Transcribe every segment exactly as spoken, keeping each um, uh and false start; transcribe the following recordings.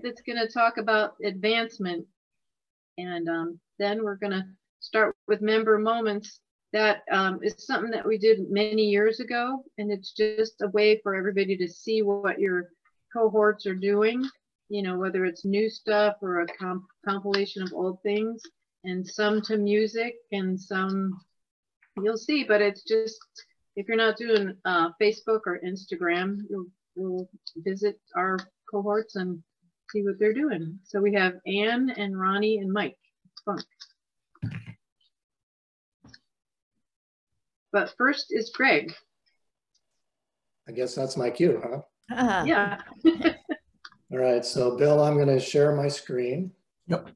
that's going to talk about advancement. And um, then we're going to start with member moments. That um, is something that we did many years ago. And it's just a way for everybody to see what your cohorts are doing, you know, whether it's new stuff or a comp compilation of old things, and some to music and some you'll see. But it's just, if you're not doing uh, Facebook or Instagram, you'll, you'll visit our cohorts and see what they're doing. So we have Anne and Ronnie and Mike Funk. But first is Greg. I guess that's my cue, huh? Uh-huh. Yeah. All right, so Bill, I'm going to share my screen. Yep.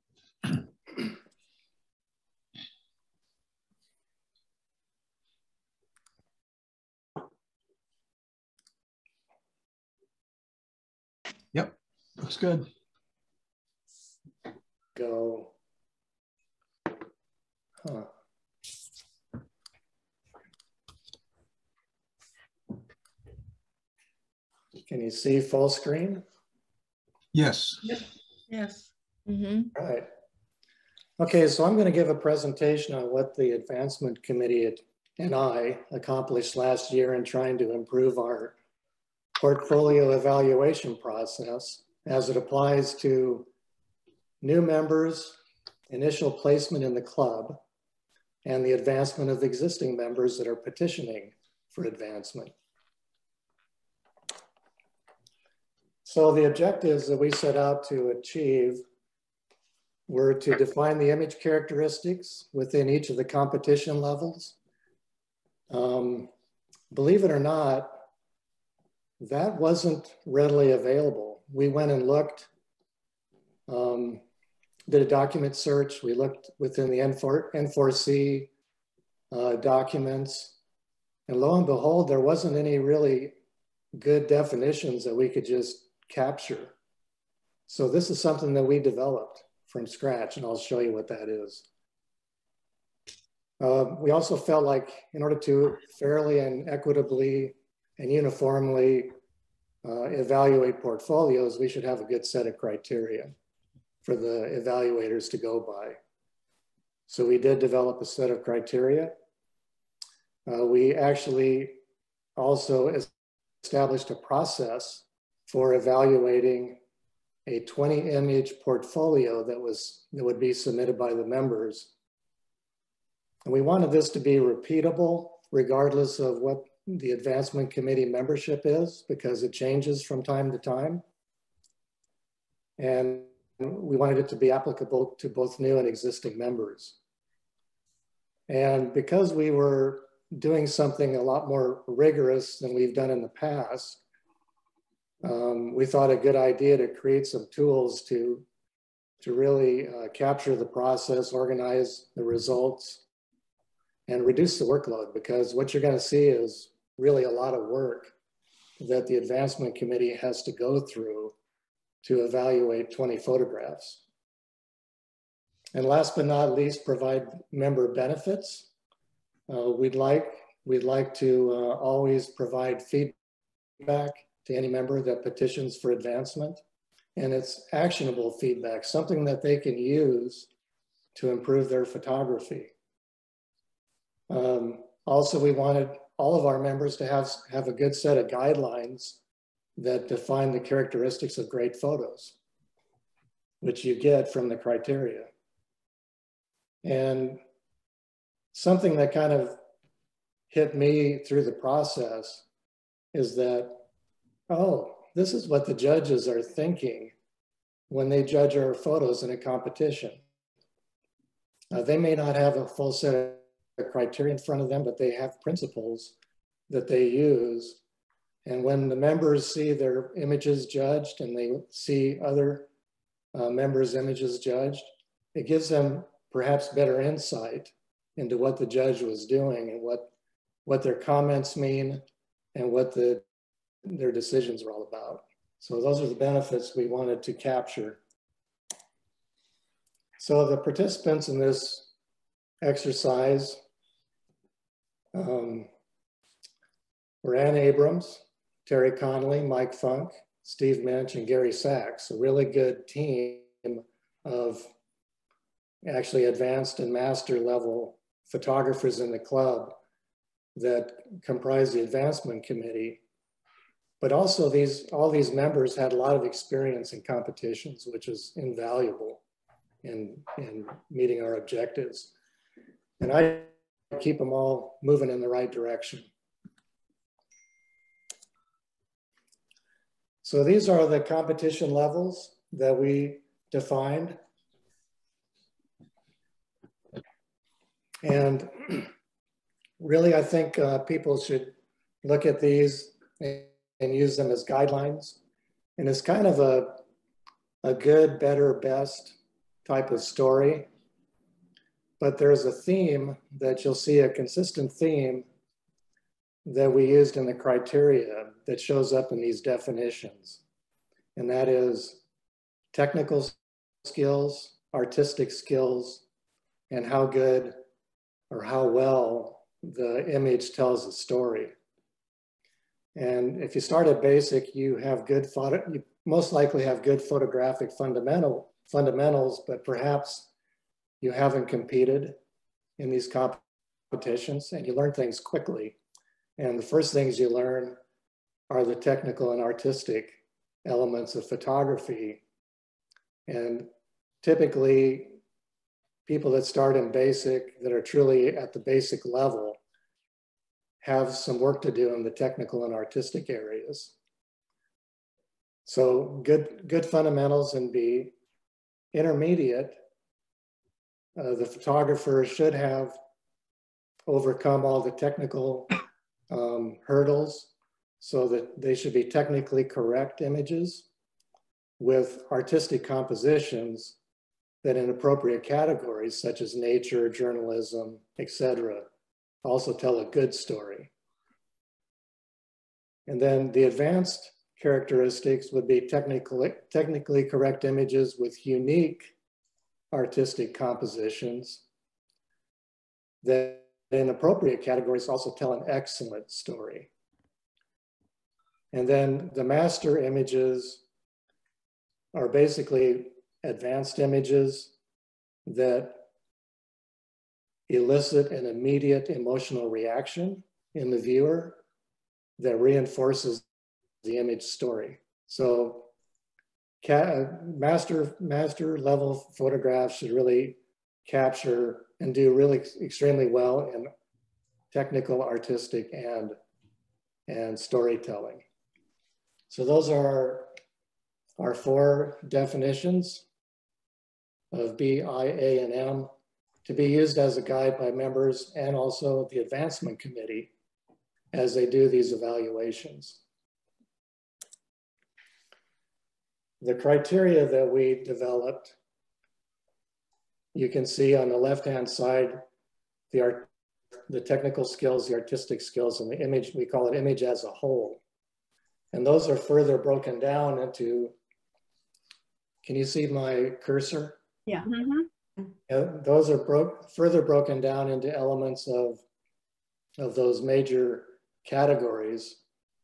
Yep, looks good. Go. Huh. Can you see full screen? Yes. Yes. Mm-hmm. All right. Okay, so I'm going to give a presentation on what the Advancement Committee and I accomplished last year in trying to improve our portfolio evaluation process as it applies to new members, initial placement in the club, and the advancement of existing members that are petitioning for advancement. So the objectives that we set out to achieve were to define the image characteristics within each of the competition levels. Um, believe it or not, that wasn't readily available. We went and looked, um, did a document search. We looked within the N four C uh, documents, and lo and behold, there wasn't any really good definitions that we could just capture. So this is something that we developed from scratch, and I'll show you what that is. Uh, we also felt like in order to fairly and equitably and uniformly uh, evaluate portfolios, we should have a good set of criteria for the evaluators to go by. So we did develop a set of criteria. Uh, we actually also established a process for evaluating a twenty image portfolio that was that would be submitted by the members. And we wanted this to be repeatable regardless of what the Advancement Committee membership is, because it changes from time to time. And we wanted it to be applicable to both new and existing members. And because we were doing something a lot more rigorous than we've done in the past, Um, we thought a good idea to create some tools to, to really uh, capture the process, organize the results, and reduce the workload, because what you're going to see is really a lot of work that the Advancement Committee has to go through to evaluate twenty photographs. And last but not least, provide member benefits. Uh, we'd like, we'd like to uh, always provide feedback to any member that petitions for advancement. And it's actionable feedback, something that they can use to improve their photography. Um, also, we wanted all of our members to have, have a good set of guidelines that define the characteristics of great photos, which you get from the criteria. And something that kind of hit me through the process is that, oh, this is what the judges are thinking when they judge our photos in a competition. Uh, they may not have a full set of criteria in front of them, but they have principles that they use. And when the members see their images judged and they see other uh, members' images judged, it gives them perhaps better insight into what the judge was doing and what, what their comments mean and what the, their decisions are all about. So those are the benefits we wanted to capture. So the participants in this exercise um, were Ann Abrams, Terry Connolly, Mike Funk, Steve Minch and Gary Sachs, a really good team of actually advanced and master level photographers in the club that comprise the advancement committee. But also these, all these members had a lot of experience in competitions, which is invaluable in, in meeting our objectives. And I keep them all moving in the right direction. So these are the competition levels that we defined. And really, I think uh, people should look at these and, and use them as guidelines. And it's kind of a, a good, better, best type of story. But there's a theme that you'll see, a consistent theme that we used in the criteria that shows up in these definitions. And that is technical skills, artistic skills, and how good or how well the image tells a story. And if you start at basic, you have good photo, you most likely have good photographic fundamental fundamentals, but perhaps you haven't competed in these competitions and you learn things quickly. And the first things you learn are the technical and artistic elements of photography. And typically, people that start in basic, that are truly at the basic level, have some work to do in the technical and artistic areas. So good, good fundamentals in B. Intermediate, uh, the photographer should have overcome all the technical um, hurdles so that they should be technically correct images with artistic compositions that in appropriate categories such as nature, journalism, et cetera, also tell a good story. And then the advanced characteristics would be technically, technically correct images with unique artistic compositions that in appropriate categories also tell an excellent story. And then the master images are basically advanced images that elicit an immediate emotional reaction in the viewer that reinforces the image story. So master, master level photographs should really capture and do really extremely well in technical, artistic, and, and storytelling. So those are our, our four definitions of B, I, A, and M to be used as a guide by members and also the advancement committee as they do these evaluations. The criteria that we developed, you can see on the left-hand side, the, art, the technical skills, the artistic skills, and the image, we call it image as a whole. And those are further broken down into, can you see my cursor? Yeah. Mm-hmm. Uh, those are bro further broken down into elements of, of those major categories: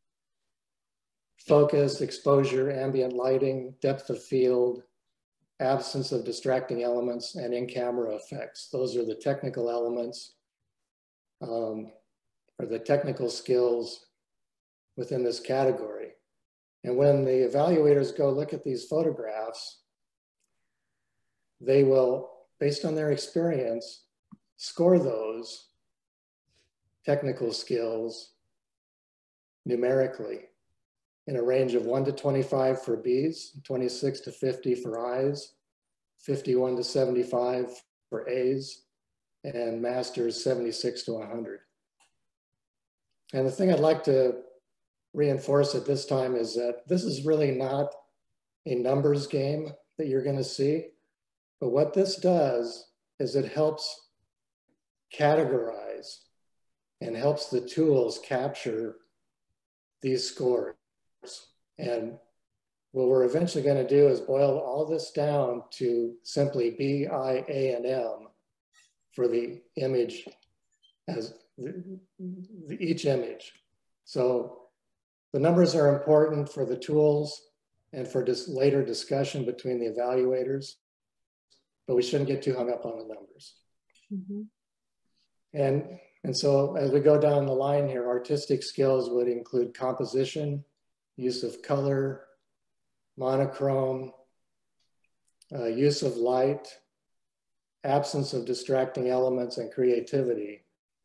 focus, exposure, ambient lighting, depth of field, absence of distracting elements, and in-camera effects. Those are the technical elements, um, or the technical skills within this category. And when the evaluators go look at these photographs, they will, based on their experience, score those technical skills numerically in a range of one to twenty-five for Bs, twenty-six to fifty for Is, fifty-one to seventy-five for As, and Masters seventy-six to one hundred. And the thing I'd like to reinforce at this time is that this is really not a numbers game that you're going to see, but what this does is it helps categorize and helps the tools capture these scores. And what we're eventually going to do is boil all this down to simply B, I, A, and M for the image as the, the, each image. So the numbers are important for the tools and for dis later discussion between the evaluators, but we shouldn't get too hung up on the numbers. Mm-hmm. And, and so as we go down the line here, artistic skills would include composition, use of color, monochrome, uh, use of light, absence of distracting elements, and creativity.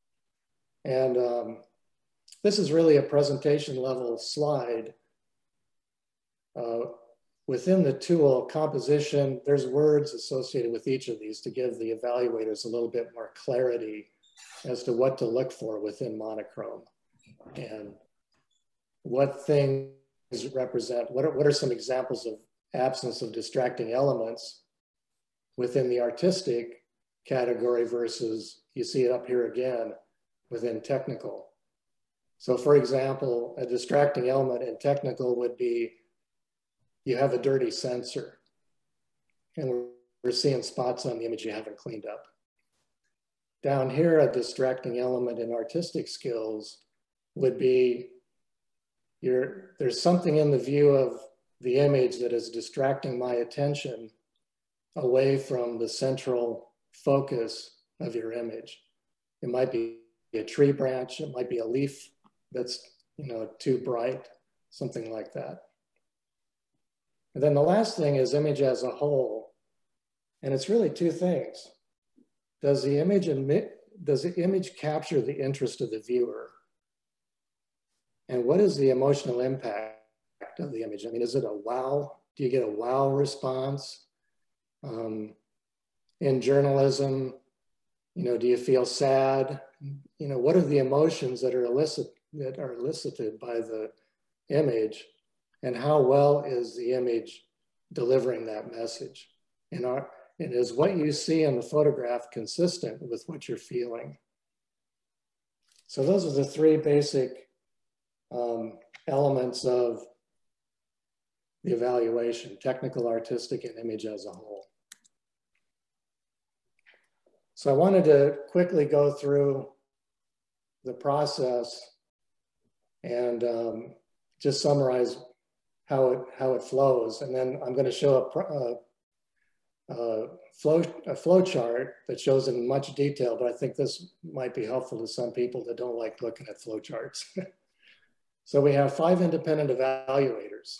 And um, this is really a presentation level slide. Uh, within the tool composition, there's words associated with each of these to give the evaluators a little bit more clarity as to what to look for within monochrome and what things represent, what are, what are some examples of absence of distracting elements within the artistic category versus, you see it up here again, within technical. So for example, a distracting element in technical would be, you have a dirty sensor and we're seeing spots on the image you haven't cleaned up. Down here, a distracting element in artistic skills would be, you're, there's something in the view of the image that is distracting my attention away from the central focus of your image. It might be a tree branch, it might be a leaf that's, you know, too bright, something like that. And then the last thing is image as a whole. And it's really two things. Does the image emit, does the image capture the interest of the viewer? And what is the emotional impact of the image? I mean, is it a wow? Do you get a wow response? Um, in journalism, you know, do you feel sad? You know, what are the emotions that are elicit that are elicited by the image, and how well is the image delivering that message? And, are, and is what you see in the photograph consistent with what you're feeling? So those are the three basic um, elements of the evaluation: technical, artistic, and image as a whole. So I wanted to quickly go through the process and um, just summarize how it, how it flows. And then I'm going to show a, a, a, flow, a flow chart that shows in much detail, but I think this might be helpful to some people that don't like looking at flow charts. So we have five independent evaluators.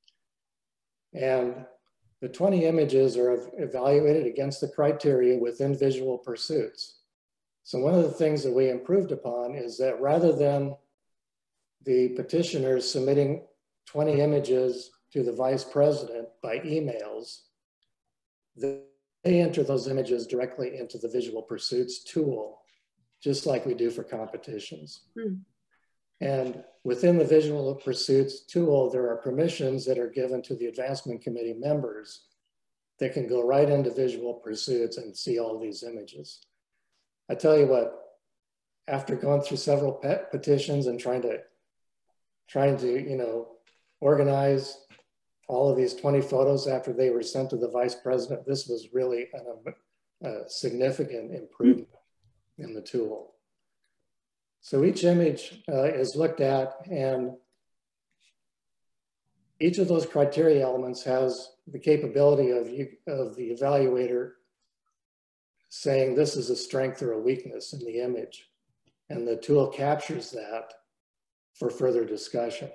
And the twenty images are evaluated against the criteria within visual pursuits. So one of the things that we improved upon is that rather than the petitioners submitting twenty images to the vice president by emails, they enter those images directly into the visual pursuits tool, just like we do for competitions. Hmm. And within the visual pursuits tool, there are permissions that are given to the advancement committee members that can go right into visual pursuits and see all these images. I tell you what, after going through several pet petitions and trying to, trying to, you know, organize all of these twenty photos after they were sent to the vice president, this was really a, a significant improvement in the tool. So each image uh, is looked at, and each of those criteria elements has the capability of, you, of the evaluator saying this is a strength or a weakness in the image. And the tool captures that for further discussion.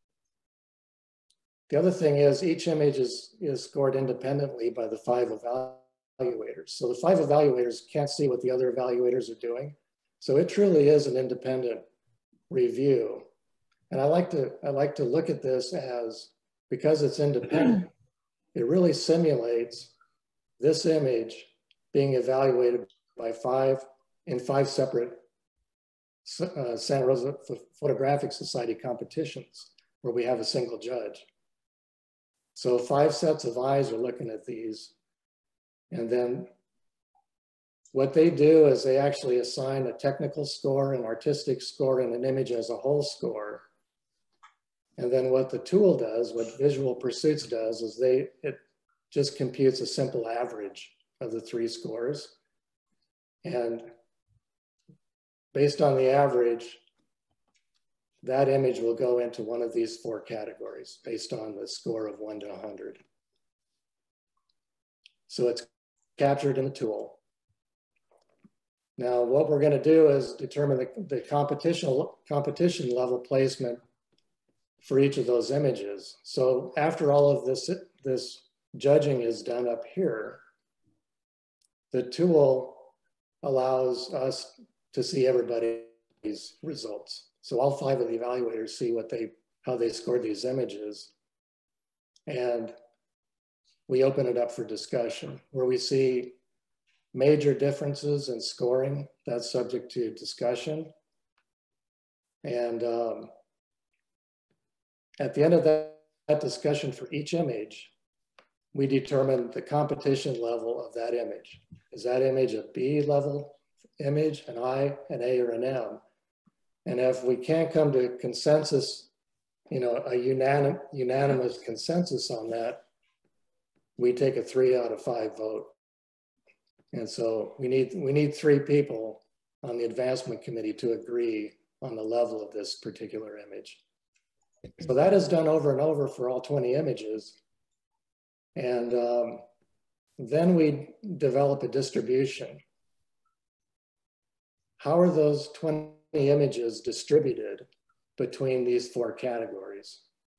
The other thing is each image is, is scored independently by the five evaluators. So the five evaluators can't see what the other evaluators are doing. So it truly is an independent review. And I like to, I like to look at this as, because it's independent, it really simulates this image being evaluated by five, in five separate uh, Santa Rosa Photographic Society competitions where we have a single judge. So five sets of eyes are looking at these. And then what they do is they actually assign a technical score, an artistic score, and an image as a whole score. And then what the tool does, what Visual Pursuits does, is they it just computes a simple average of the three scores. And based on the average, that image will go into one of these four categories based on the score of one to one hundred. So it's captured in the tool. Now, what we're going to do is determine the, the competition, competition level placement for each of those images. So after all of this, this judging is done up here, the tool allows us to see everybody's results. So all five of the evaluators see what they, how they scored these images. And we open it up for discussion where we see major differences in scoring. That's subject to discussion. And um, at the end of that, that discussion for each image, we determine the competition level of that image. Is that image a B level image, an I, an A, or an M? And if we can't come to a consensus, you know, a unanim unanimous consensus on that, we take a three out of five vote. And so we need, we need three people on the advancement committee to agree on the level of this particular image. So that is done over and over for all twenty images. And um, then we develop a distribution. How are those twenty images distributed between these four categories?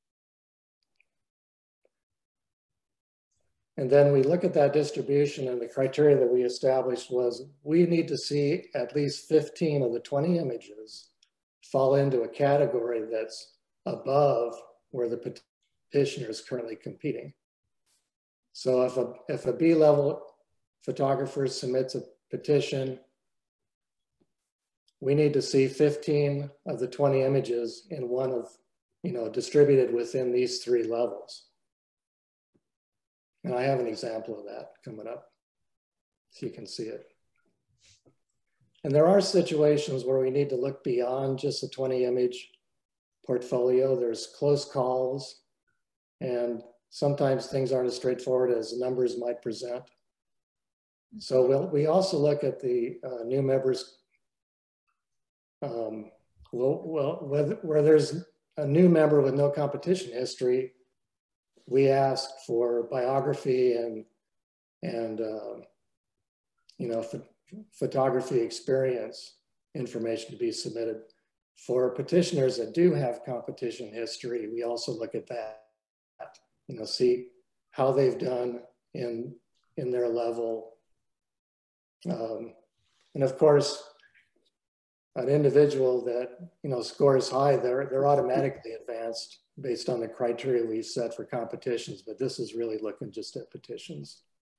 And then we look at that distribution, and the criteria that we established was we need to see at least fifteen of the twenty images fall into a category that's above where the petitioner is currently competing. So if a, if a B level photographer submits a petition, we need to see fifteen of the twenty images in one of, you know, distributed within these three levels. And I have an example of that coming up, so you can see it. And there are situations where we need to look beyond just a twenty image portfolio. There's close calls, and sometimes things aren't as straightforward as the numbers might present. So we'll, we also look at the uh, new members, um, well, well where, where there's a new member with no competition history, we ask for biography and, and uh, you know, ph photography experience information to be submitted. For petitioners that do have competition history, we also look at that, you know, see how they've done in, in their level. Um, and of course, an individual that, you know, scores high, they're, they're automatically advanced based on the criteria we set for competitions, but this is really looking just at petitions.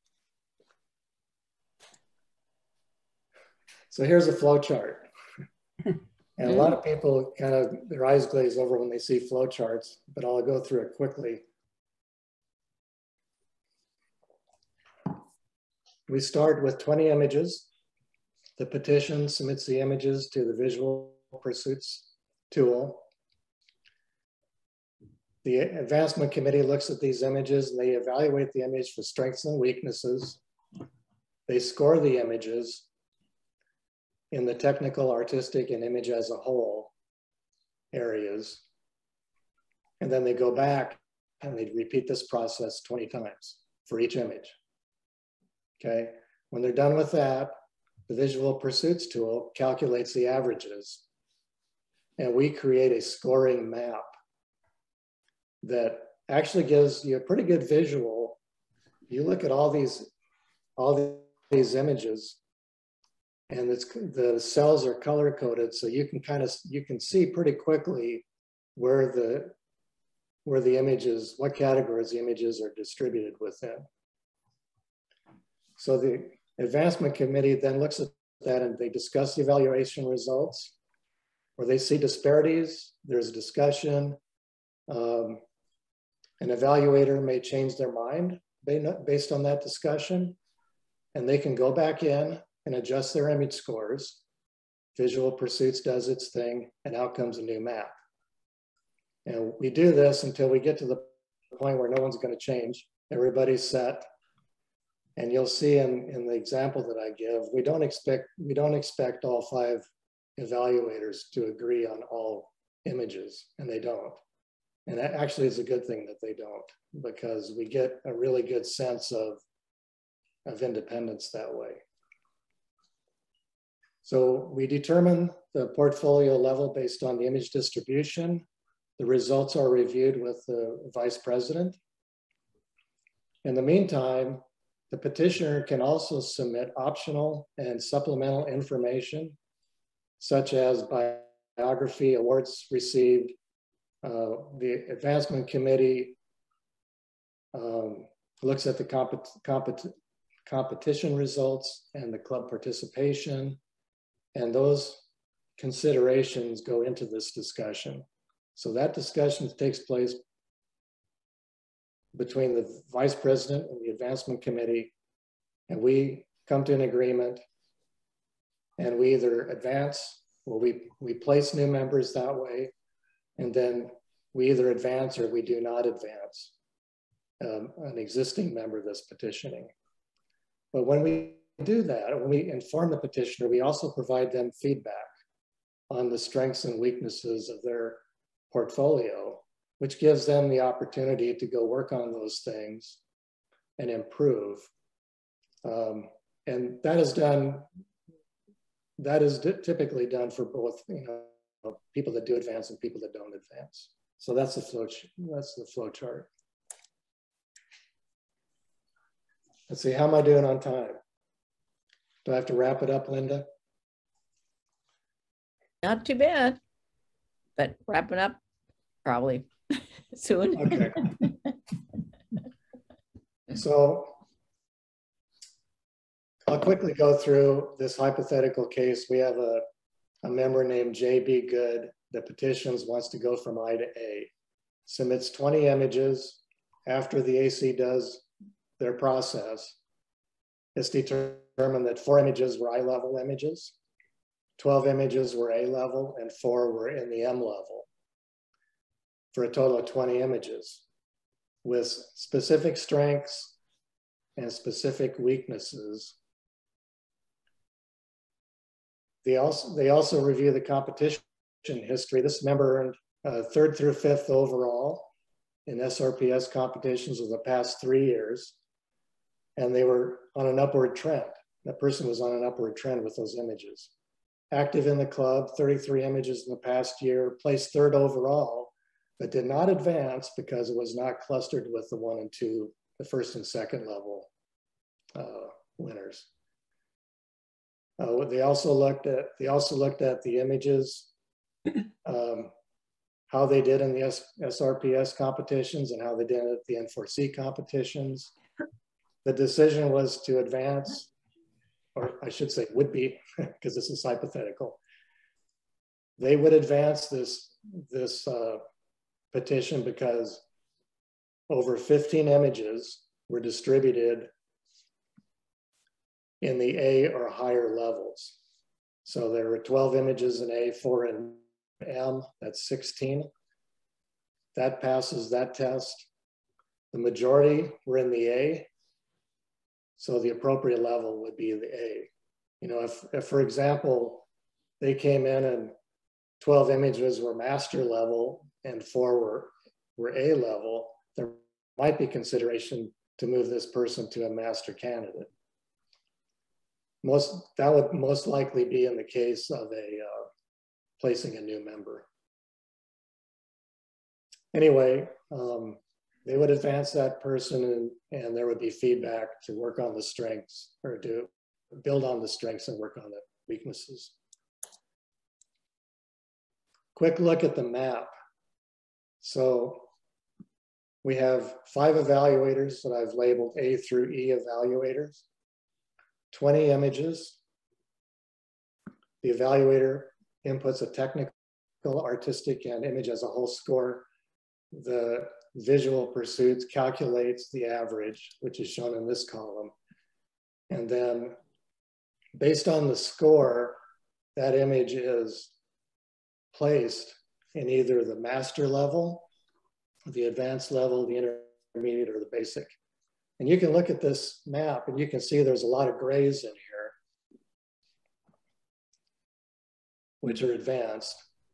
So here's a flow chart. And a lot of people kind of, their eyes glaze over when they see flow charts, but I'll go through it quickly. We start with twenty images. The petition submits the images to the Visual Pursuits tool. The advancement committee looks at these images and they evaluate the image for strengths and weaknesses. They score the images in the technical, artistic, and image as a whole areas. And then they go back and they repeat this process twenty times for each image. Okay, when they're done with that, the Visual Pursuits tool calculates the averages, and we create a scoring map that actually gives you a pretty good visual. You look at all these, all these images, and it's, the cells are color coded, so you can kind of, you can see pretty quickly where the, where the images, what categories the images are distributed within. So the advancement committee then looks at that and they discuss the evaluation results. Where they see disparities, there's a discussion. Um, an evaluator may change their mind based on that discussion, and they can go back in and adjust their image scores. Visual Pursuits does its thing, and out comes a new map. And we do this until we get to the point where no one's going to change. Everybody's set. And you'll see in, in the example that I give, we don't expect we don't expect all five evaluators to agree on all images, and they don't. And that actually is a good thing that they don't, because we get a really good sense of, of independence that way. So we determine the portfolio level based on the image distribution. The results are reviewed with the vice president. In the meantime, the petitioner can also submit optional and supplemental information, such as biography, awards received. Uh, the advancement committee um, looks at the compet compet competition results and the club participation, and those considerations go into this discussion. So that discussion takes place between the vice president and the advancement committee, and we come to an agreement, and we either advance, or we, we place new members that way, and then we either advance or we do not advance um, an existing member that's petitioning. But when we do that, when we inform the petitioner, we also provide them feedback on the strengths and weaknesses of their portfolio, which gives them the opportunity to go work on those things and improve. Um, and that is done, that is typically done for both, you know, people that do advance and people that don't advance. So that's the flow, that's the flow chart. Let's see, how am I doing on time? Do I have to wrap it up, Linda? Not too bad, but wrapping up probably soon. Okay. So I'll quickly go through this hypothetical case. We have a, a member named J B Good that petitions, wants to go from I to A, submits twenty images. After the A C does their process, it's determined that four images were eye-level images, twelve images were A-level, and four were in the M level, for a total of twenty images with specific strengths and specific weaknesses. They also, they also review the competition history. This member earned uh, third through fifth overall in S R P S competitions of the past three years. And they were on an upward trend. That person was on an upward trend with those images. Active in the club, thirty-three images in the past year, placed third overall, but did not advance because it was not clustered with the one and two, the first and second level uh, winners. Uh, they also looked at they also looked at the images, um, how they did in the S R P S competitions and how they did at the N four C competitions. The decision was to advance, or I should say would be, because this is hypothetical. They would advance this, this uh, petition because over fifteen images were distributed in the A or higher levels. So there were twelve images in A, four in M, that's sixteen. That passes that test. The majority were in the A, so the appropriate level would be the A. You know, if, if for example, they came in and twelve images were master level and four were, were A level, there might be consideration to move this person to a master candidate. Most, that would most likely be in the case of a uh, placing a new member. Anyway, um, they would advance that person and, and there would be feedback to work on the strengths or to build on the strengths and work on the weaknesses. Quick look at the map. So we have five evaluators that I've labeled A through E evaluators, twenty images. The evaluator inputs a technical, artistic, and image as a whole score. The visual pursuits calculates the average, which is shown in this column. And then based on the score, that image is placed in either the master level, the advanced level, the intermediate, or the basic. And you can look at this map and you can see there's a lot of grays in here, which are advanced.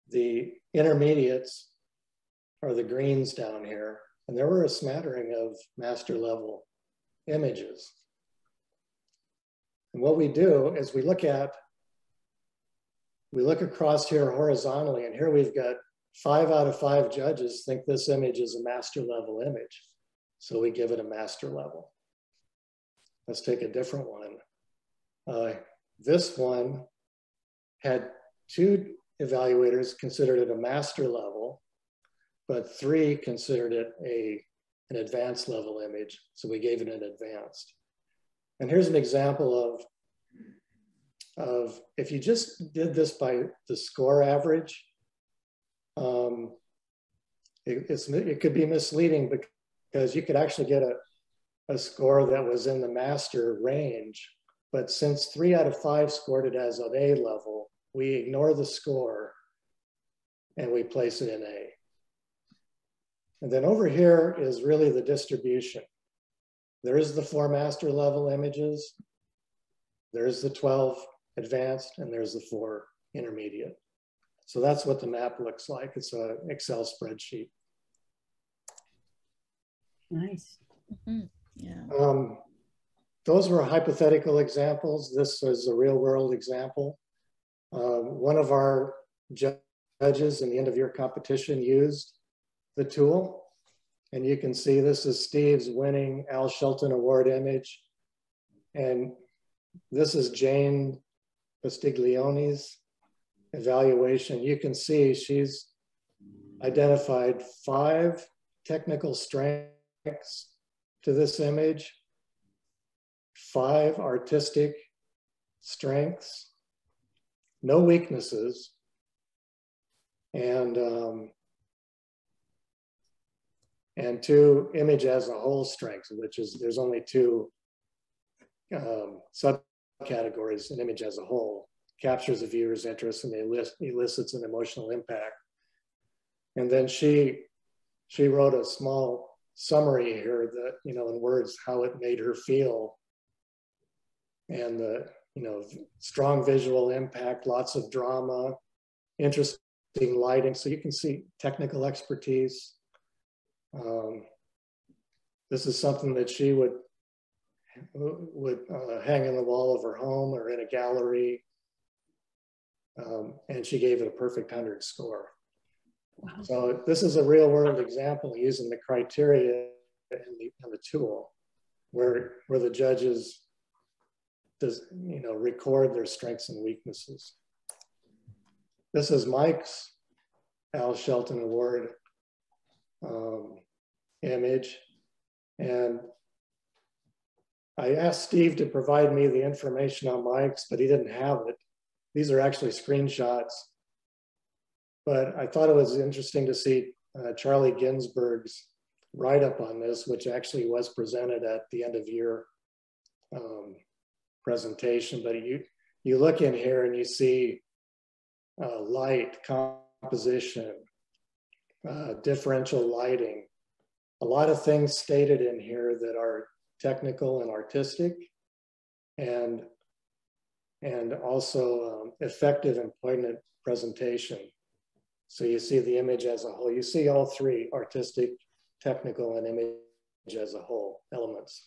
the intermediates are the greens down here. And there were a smattering of master level images. And what we do is we look at, we look across here horizontally, and here we've got five out of five judges think this image is a master level image. So we give it a master level. Let's take a different one. Uh, this one had two evaluators considered it a master level, but three considered it a, an advanced level image. So we gave it an advanced. And here's an example of, of if you just did this by the score average, um, it, it's, it could be misleading because you could actually get a, a score that was in the master range. But since three out of five scored it as an A level, we ignore the score and we place it in A. And then over here is really the distribution. There is the four master level images, there's the twelve advanced, and there's the four intermediate. So that's what the map looks like. It's an Excel spreadsheet. Nice. Mm-hmm. Yeah. Um, those were hypothetical examples. This is a real world example. Um, one of our judges in the end of year competition used the tool. And you can see this is Steve's winning Al Shelton Award image. And this is Jane Bastiglione's evaluation. You can see she's identified five technical strengths to this image, five artistic strengths, no weaknesses, and um, and two image as a whole strengths, which is there's only two um, subcategories. An image as a whole captures the viewer's interest and elicits, elicits an emotional impact. And then she she wrote a small summary here that, you know, in words, how it made her feel. And the, you know, strong visual impact, lots of drama, interesting lighting. So you can see technical expertise. Um, this is something that she would, would uh, hang in the wall of her home or in a gallery. Um, and she gave it a perfect one hundred score. Wow. So this is a real world example using the criteria and the, and the tool where, where the judges does, you know, record their strengths and weaknesses. This is Mike's Al Shelton Award um, image. And I asked Steve to provide me the information on Mike's, but he didn't have it. These are actually screenshots. But I thought it was interesting to see uh, Charlie Ginsberg's write-up on this, which actually was presented at the end of year um, presentation. But you, you look in here and you see uh, light, composition, uh, differential lighting, a lot of things stated in here that are technical and artistic, and, and also um, effective and poignant presentation. So you see the image as a whole. You see all three, artistic, technical, and image as a whole elements.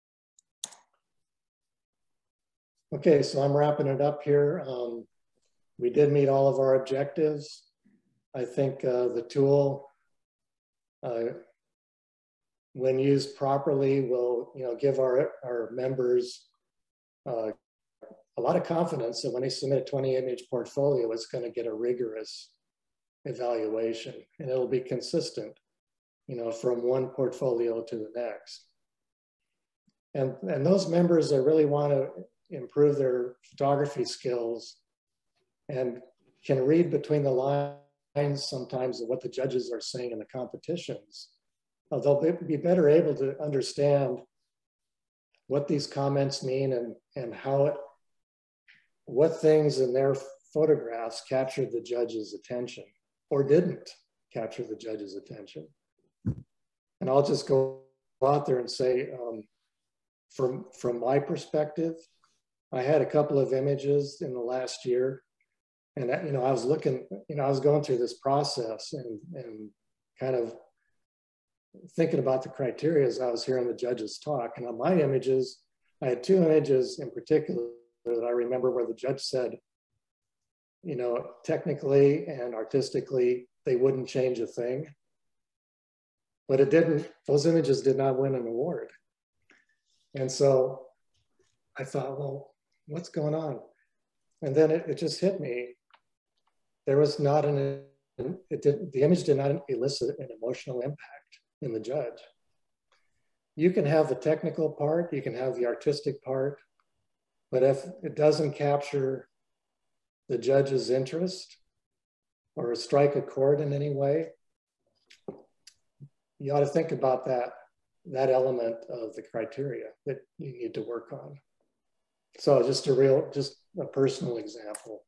Okay, so I'm wrapping it up here. Um, we did meet all of our objectives. I think uh, the tool, uh, when used properly, will, you know, give our, our members uh, a lot of confidence that when they submit a twenty image portfolio, it's going to get a rigorous evaluation, and it'll be consistent, you know, from one portfolio to the next. And, and those members that really want to improve their photography skills and can read between the lines sometimes of what the judges are saying in the competitions, uh, they'll be better able to understand what these comments mean and, and how it, what things in their photographs captured the judge's attention or didn't capture the judge's attention. And I'll just go out there and say, um, from, from my perspective, I had a couple of images in the last year, And, you know, I was looking, you know, I was going through this process and, and kind of thinking about the criteria as I was hearing the judges talk. And on my images, I had two images in particular that I remember where the judge said, you know, technically and artistically, they wouldn't change a thing. But it didn't, those images did not win an award. And so I thought, well, what's going on? And then it, it just hit me. There was not an, it did, the image did not elicit an emotional impact in the judge. You can have the technical part, you can have the artistic part, but if it doesn't capture the judge's interest or strike a chord in any way, you ought to think about that, that element of the criteria that you need to work on. So just a real, just a personal example.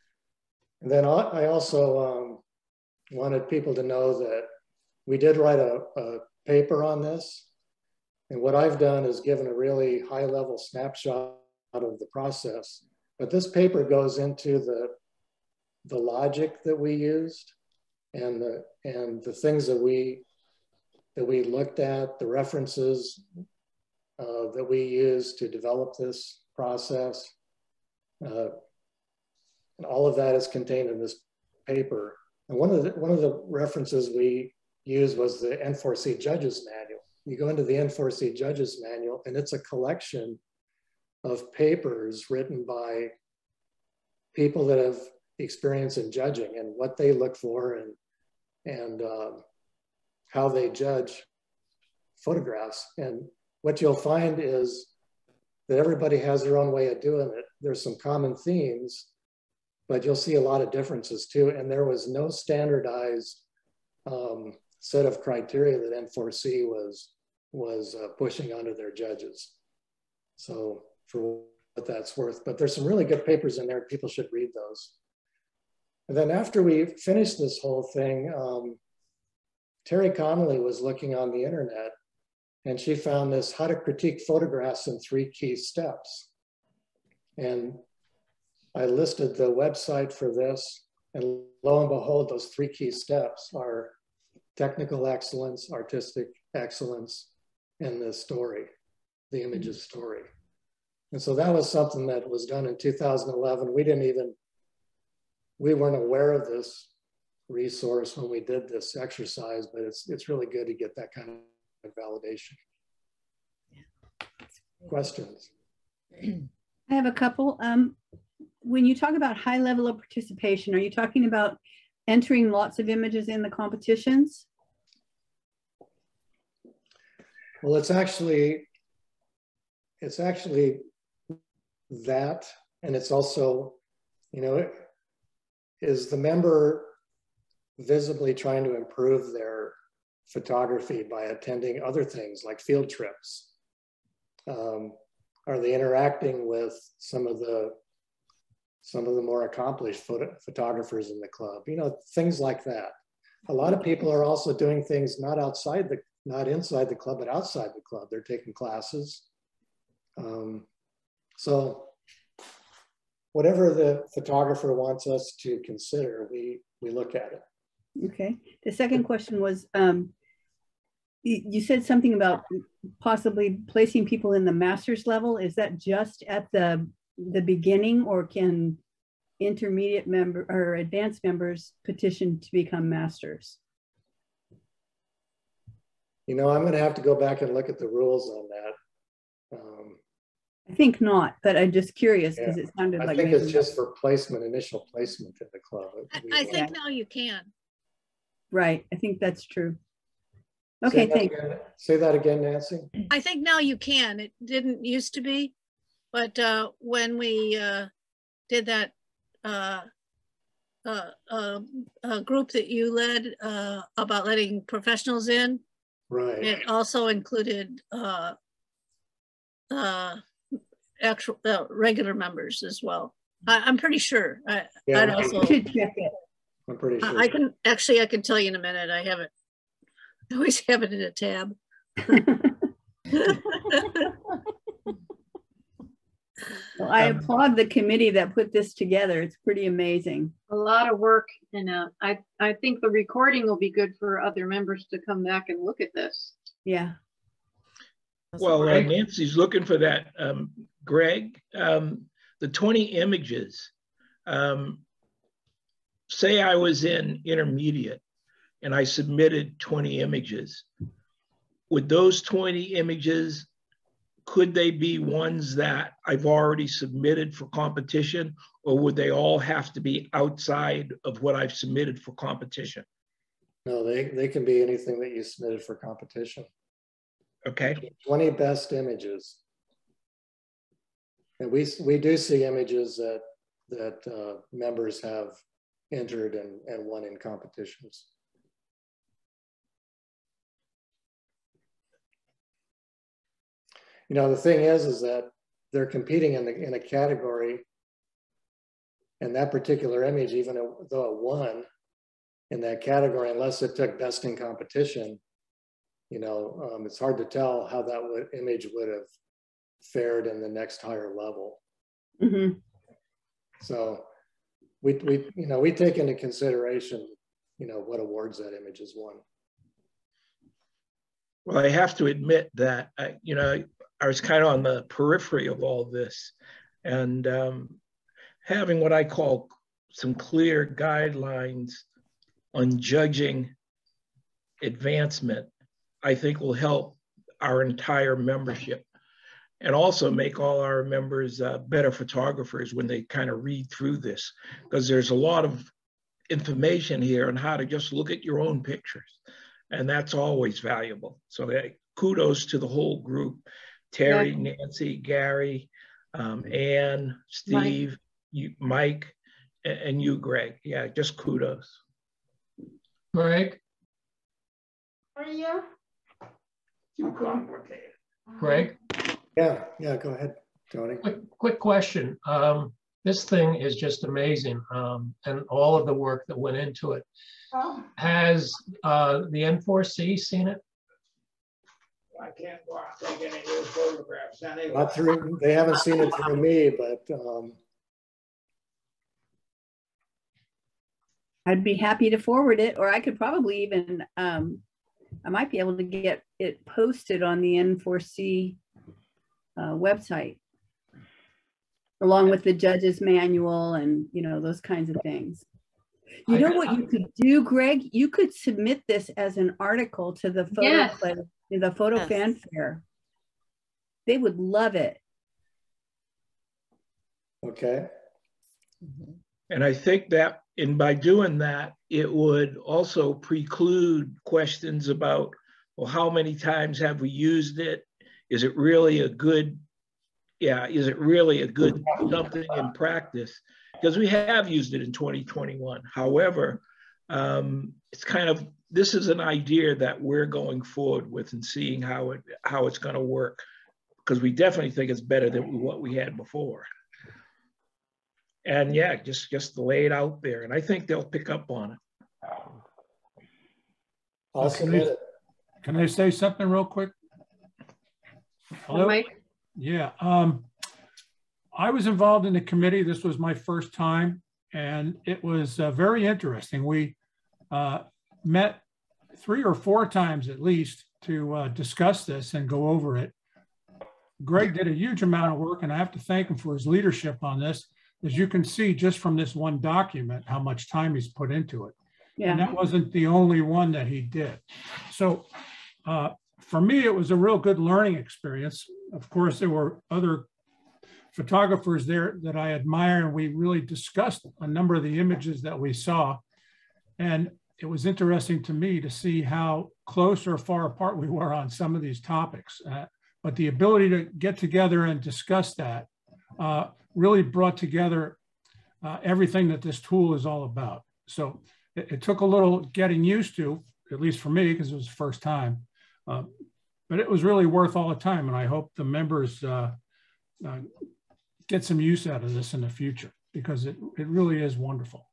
And then I also um, wanted people to know that we did write a, a paper on this. And what I've done is given a really high level snapshot of the process. But this paper goes into the, the logic that we used and the, and the things that we, that we looked at, the references uh, that we used to develop this process. Uh, and all of that is contained in this paper. And one of the, one of the references we used was the N four C Judges Manual. You go into the N four C Judges Manual and it's a collection of papers written by people that have experience in judging and what they look for and, and um, how they judge photographs. And what you'll find is that everybody has their own way of doing it. There's some common themes, but you'll see a lot of differences too. And there was no standardized um, set of criteria that N four C was, was uh, pushing onto their judges. So for what that's worth, but there's some really good papers in there. People should read those. And then after we finished this whole thing, um, Terry Connolly was looking on the internet and she found this how to critique photographs in three key steps. And I listed the website for this, and lo and behold, those three key steps are technical excellence, artistic excellence, and the story, the image's story. And so that was something that was done in two thousand eleven. We didn't even, we weren't aware of this resource when we did this exercise, but it's, it's really good to get that kind of validation. Yeah. Questions? I have a couple. Um, when you talk about high level of participation, are you talking about entering lots of images in the competitions? Well, it's actually, it's actually that, and it's also, you know, is the member visibly trying to improve their photography by attending other things like field trips? Um, are they interacting with some of the some of the more accomplished photo photographers in the club? You know, things like that. A lot of people are also doing things not outside the, not inside the club, but outside the club. They're taking classes. Um, so whatever the photographer wants us to consider, we, we look at it. Okay. The second question was, um, you, you said something about possibly placing people in the master's level. Is that just at the, the beginning, or can intermediate member or advanced members petition to become masters? You know, I'm going to have to go back and look at the rules on that. Um, I think not, but I'm just curious because yeah, it sounded I like think maybe it's just for placement, initial placement in the club. I, I think now you can. Right. I think that's true. Okay, thanks. Say that again, Nancy. I think now you can. It didn't used to be, but uh, when we uh, did that uh, uh, uh, uh, group that you led uh, about letting professionals in, right? It also included uh, uh, actual uh, regular members as well. I, I'm pretty sure. I, yeah, I'd also should check it. I'm pretty sure. I can actually, I can tell you in a minute. I have it. I always have it in a tab. Well, I Um, applaud the committee that put this together. It's pretty amazing. lot of work, and uh, I, I think the recording will be good for other members to come back and look at this. Yeah. Well, uh, Nancy's looking for that. Um, Greg, um, the twenty images, um, say I was in intermediate and I submitted twenty images. Would those twenty images, could they be ones that I've already submitted for competition, or would they all have to be outside of what I've submitted for competition? No, they, they can be anything that you submitted for competition. Okay. twenty best images. And we, we do see images that, that uh, members have entered and, and won in competitions. You know, the thing is, is that they're competing in, the, in a category, and that particular image, even though it won in that category, unless it took best in competition, you know, um, it's hard to tell how that would, image would have fared in the next higher level. Mm-hmm. So we, we, you know, we take into consideration, you know, what awards that image has won. Well, I have to admit that, I, you know, I was kind of on the periphery of all this, and um, having what I call some clear guidelines on judging advancement, I think will help our entire membership, and also make all our members uh, better photographers when they kind of read through this, because there's a lot of information here on how to just look at your own pictures, and that's always valuable. So that, kudos to the whole group, Terry, yeah. Nancy, Gary, um, Ann, Steve, Mike. You, Mike, and, and you, Greg. Yeah, just kudos. Greg? Are you? Too complicated. Greg? Yeah, yeah, go ahead, Tony. Quick, quick question. Um, this thing is just amazing, um, and all of the work that went into it. Oh. Has uh, the N four C seen it? I can't go out and take any new photographs anyway. Not through, they haven't seen it through me, but um, I'd be happy to forward it, or I could probably even, um, I might be able to get it posted on the N four C uh, website, along with the judge's manual and, you know, those kinds of things. You know what you could do, Greg? You could submit this as an article to the photo, yes. play, the photo yes. fanfare. They would love it. Okay. And I think that in by doing that, it would also preclude questions about, well, how many times have we used it? Is it really a good, yeah, is it really a good something in practice? Because we have used it in twenty twenty-one. However, um, it's kind of, this is an idea that we're going forward with and seeing how it how it's going to work, because we definitely think it's better than what we had before. And yeah, just just lay it out there, and I think they'll pick up on it. I'll submit it. Can I say something real quick? Hello? Mike? Yeah. Um, I was involved in the committee. This was my first time, and it was uh, very interesting. We uh, met three or four times at least to uh, discuss this and go over it. Greg did a huge amount of work, and I have to thank him for his leadership on this. As you can see, just from this one document, how much time he's put into it. Yeah. And that wasn't the only one that he did. So uh, for me, it was a real good learning experience. Of course, there were other photographers there that I admire, and we really discussed a number of the images that we saw. And it was interesting to me to see how close or far apart we were on some of these topics. Uh, but the ability to get together and discuss that uh, really brought together uh, everything that this tool is all about. So it, it took a little getting used to, at least for me, because it was the first time. Uh, but it was really worth all the time. And I hope the members uh, uh, get some use out of this in the future, because it, it really is wonderful.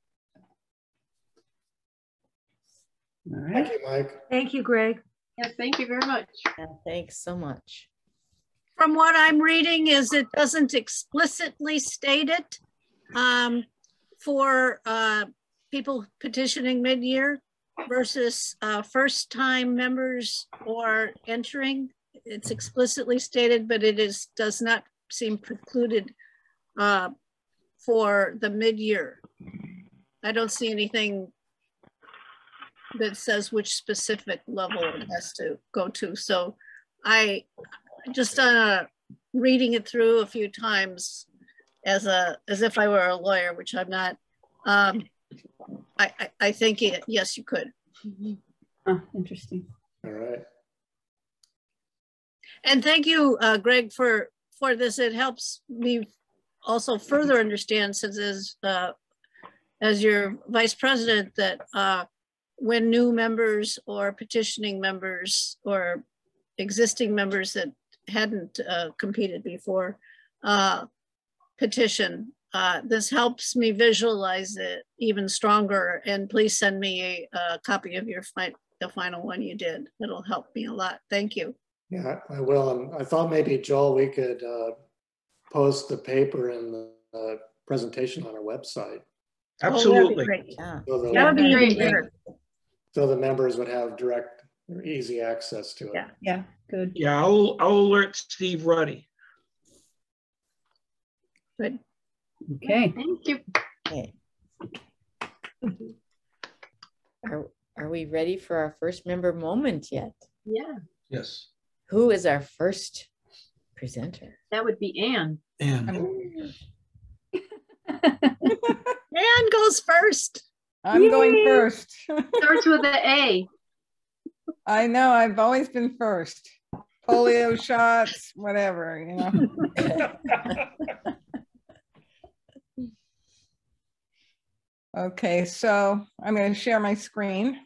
All right. Thank you, Mike. Thank you, Greg. Yeah, thank you very much. Yeah, thanks so much. From what I'm reading is it doesn't explicitly state it um, for uh, people petitioning mid-year versus uh, first-time members or entering. It's explicitly stated, but it is does not seem precluded uh, for the mid-year. I don't see anything that says which specific level it has to go to. So I just uh, reading it through a few times as a as if I were a lawyer, which I'm not. Um, I, I I think it, yes, you could. Oh, interesting. All right. And thank you, uh, Greg, for for this. It helps me also further understand, since as uh, as your vice president, that uh, when new members or petitioning members or existing members that hadn't uh, competed before uh, petition, uh, this helps me visualize it even stronger. And please send me a, a copy of your fi the final one you did. It'll help me a lot. Thank you. Yeah, I will. And I thought maybe, Joel, we could uh, post the paper and the uh, presentation on our website. Absolutely. Oh, Yeah. So the, that would be Great. great. so the members would have direct or easy access to it. Yeah. Yeah, good. Yeah, I'll, I'll alert Steve Ruddy. Good. Okay. Thank you. Okay. Are, are we ready for our first member moment yet? Yeah, Yes. Who is our first presenter? that would be Anne. And Anne goes first. I'm going Yay. first. Starts with an A. I know, I've always been first. Polio shots, whatever, you know. Okay, so I'm going to share my screen.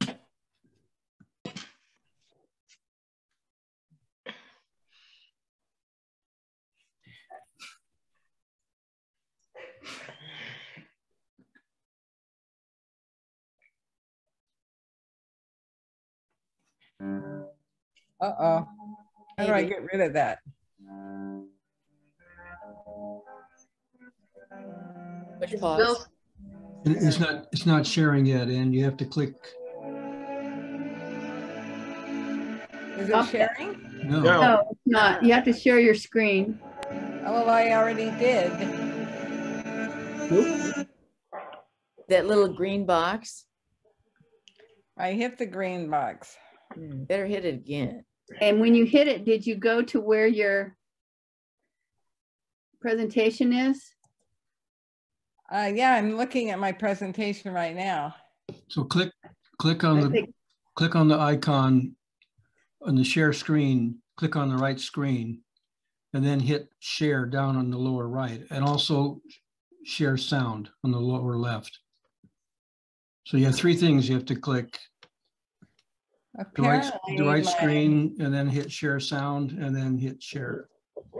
Uh-oh. How do I Maybe. get rid of that? Which Is pause? Bill- And It's not, it's not sharing yet, and you have to click, Is it Okay. sharing? no. No. No, it's not. You have to share your screen. Oh, well, I already did. That little green box. I hit the green box. Hmm, better hit it again. And when you hit it, did you go to where your presentation is? Uh, yeah, I'm looking at my presentation right now. So click, click on I the, think- click on the icon on the share screen, click on the right screen, and then hit share down on the lower right, and also share sound on the lower left. So you have three things you have to click. The right, Apparently, the right my- screen, and then hit share sound, and then hit share.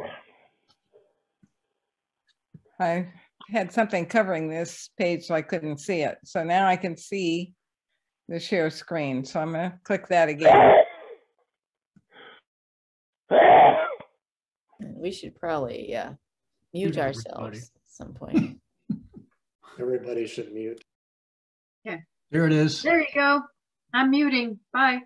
I had something covering this page, so I couldn't see it. So now I can see the share screen. So I'm going to click that again. We should probably uh, mute Mute everybody. ourselves at some point. Everybody should mute. There it is. There you go. I'm muting. Bye.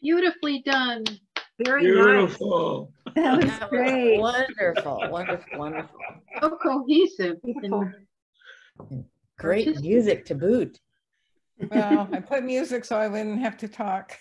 Beautifully done. Very Beautiful. That was That was great. wonderful, wonderful, wonderful. So cohesive. Beautiful. and Great artistic. music to boot. Well, I put music so I wouldn't have to talk.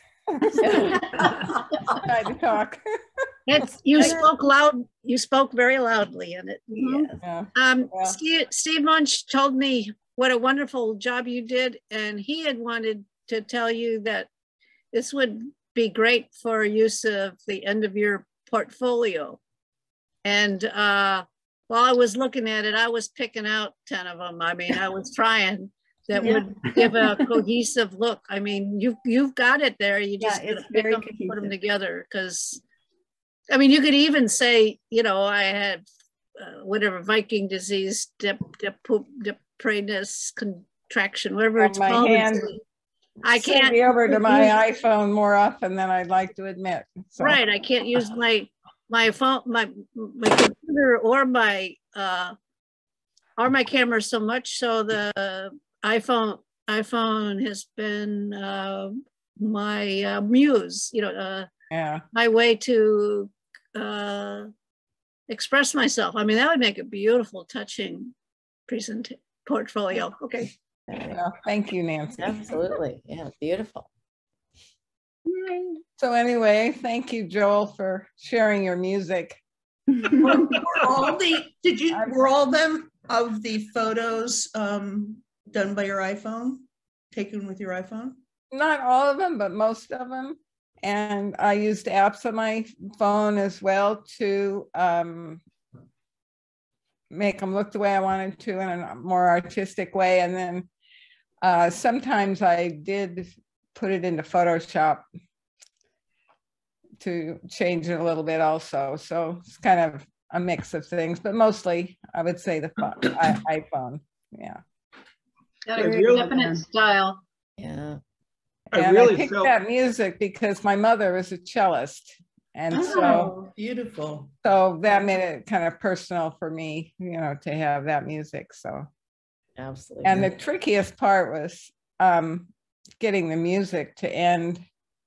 Tried to talk. It's, you spoke loud, you spoke very loudly in it. Yes. Yeah. Um, Yeah. Steve, Steve Munch told me what a wonderful job you did, and he had wanted to tell you that this would be great for use of the end of your portfolio. And uh, while I was looking at it, I was picking out ten of them. I mean, I was trying that Yeah. would give a cohesive look. I mean, you, you've got it there. You Yeah, just it's gotta pick very them, put them cohesive. together, because I mean, you could even say, you know, I had uh, whatever Viking disease, dip, dip, poop, depravness, contraction, whatever Oh, it's my called. hand I Send can't me over to my use- iPhone more often than I'd like to admit. So. right. I can't use my my phone, my my computer, or my uh, or my camera so much. So the iPhone iPhone has been uh, my uh, muse. You know. Uh, Yeah. my way to uh, express myself. I mean, that would make a beautiful, touching present portfolio. Okay. Well, thank you, Nancy. Absolutely. Yeah, beautiful. So anyway, thank you, Joel, for sharing your music. Were all the, did you, were all them of the photos um, done by your iPhone, taken with your iPhone? Not all of them, but most of them. And I used apps on my phone as well to um, make them look the way I wanted to in a more artistic way. And then uh, sometimes I did put it into Photoshop to change it a little bit also. So it's kind of a mix of things, but mostly I would say the iPhone. Yeah. Got a I very really- definite style. Yeah. I And really I picked felt- that music because my mother was a cellist. And so, Oh, beautiful. so that made it kind of personal for me, you know, to have that music. So, Absolutely. and the trickiest part was um, getting the music to end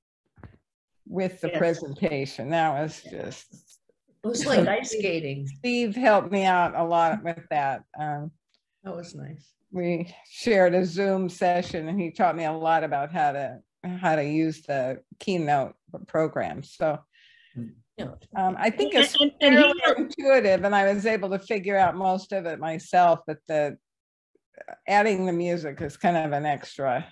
with the Yes. presentation. That was just, It was like ice skating. Steve helped me out a lot with that. Um, That was nice. we shared a Zoom session and he taught me a lot about how to how to use the Keynote program. So Yeah. um, I think it's And- and he- fairly intuitive, and I was able to figure out most of it myself, but the adding the music is kind of an extra.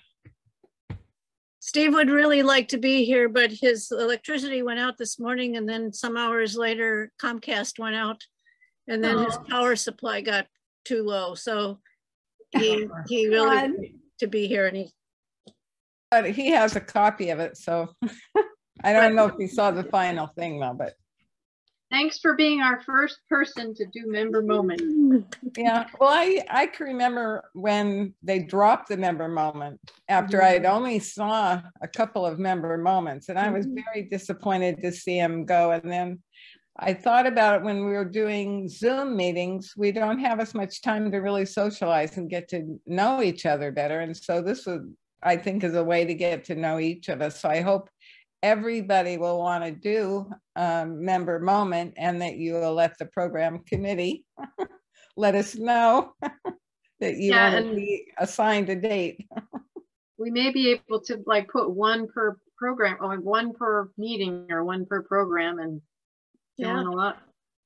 Steve would really like to be here, but his electricity went out this morning, and then some hours later Comcast went out, and then his power supply got too low. So he he really God. wanted to be here, and he But he has a copy of it, so I don't know if he saw the final thing though, but Thanks for being our first person to do member moment. yeah. Well, I, I can remember when they dropped the member moment after I had only saw a couple of member moments, and I was very disappointed to see him go. And then I thought about it when we were doing Zoom meetings, we don't have as much time to really socialize and get to know each other better. And so this was, I think, is a way to get to know each of us. So I hope everybody will want to do um, member moment, and that you will let the program committee let us know that you Yeah, want to and- be assigned a date. We may be able to like put one per program or one per meeting or one per program and Yeah. doing a lot.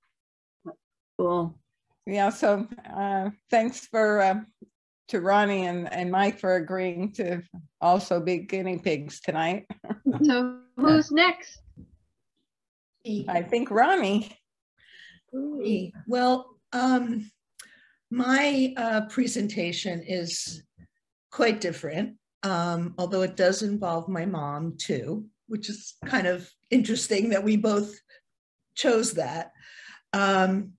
Cool. Yeah, so uh, thanks for uh, to Ronnie and, and Mike for agreeing to also be guinea pigs tonight. So who's next? I think Ronnie. Well, um, my uh, presentation is quite different, um, although it does involve my mom too, which is kind of interesting that we both chose that. Um,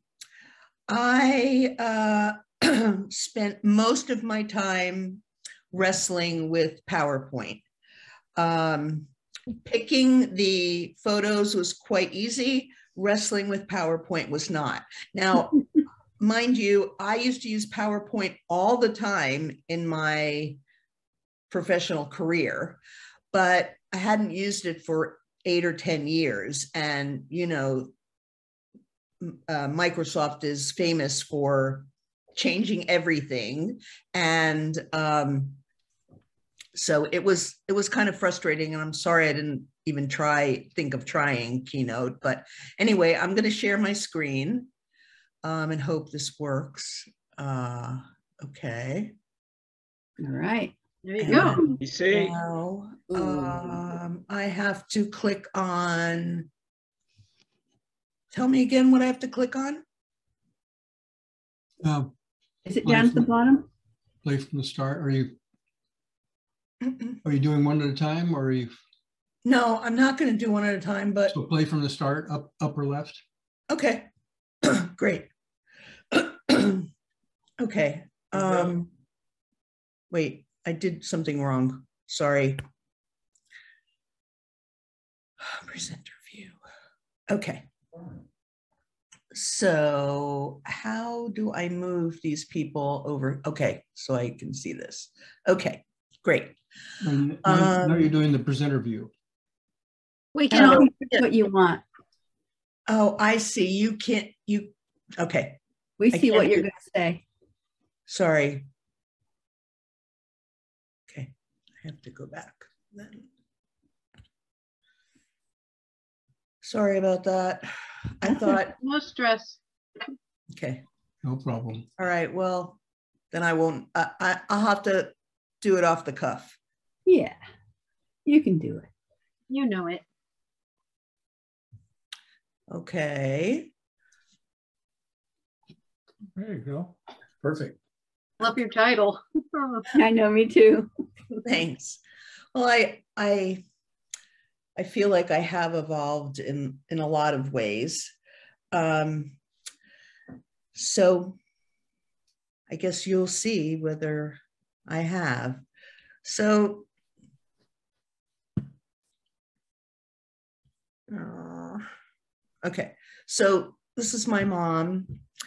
I uh, spent most of my time wrestling with PowerPoint. Um, picking the photos was quite easy. Wrestling with PowerPoint was not. Now, mind you, I used to use PowerPoint all the time in my professional career, but I hadn't used it for eight or ten years. And, you know, uh, Microsoft is famous for changing everything. And um, so it was, it was kind of frustrating, and I'm sorry I didn't even try, think of trying Keynote, but anyway, I'm going to share my screen um, and hope this works. Uh, okay. All right. There you And go. You see? now, um, I have to click on, tell me again what I have to click on. Uh, Is it down at the bottom? play from the start. Are you are you doing one at a time, or are you? No, I'm not going to do one at a time, but So play from the start, up upper left. okay, great. Okay. Um, wait, I did something wrong. Sorry. Presenter view. Okay. So how do I move these people over? Okay, so I can see this. Okay, great. And now, now Um, you're doing the presenter view. We I can, don't all- think that's what you want. Oh, I see. You can't, you, okay, We I see what can't you're do- going to say. sorry. Okay, I have to go back then. Sorry about that. I thought, No stress. okay, No problem. all right, well, then I won't, I, I, I'll have to do it off the cuff. Yeah, you can do it. You know it. Okay. There you go. Perfect. Love your title. I know, me too. Thanks. Well, I I I feel like I have evolved in in a lot of ways. Um, so I guess you'll see whether I have. So uh, okay. So this is my mom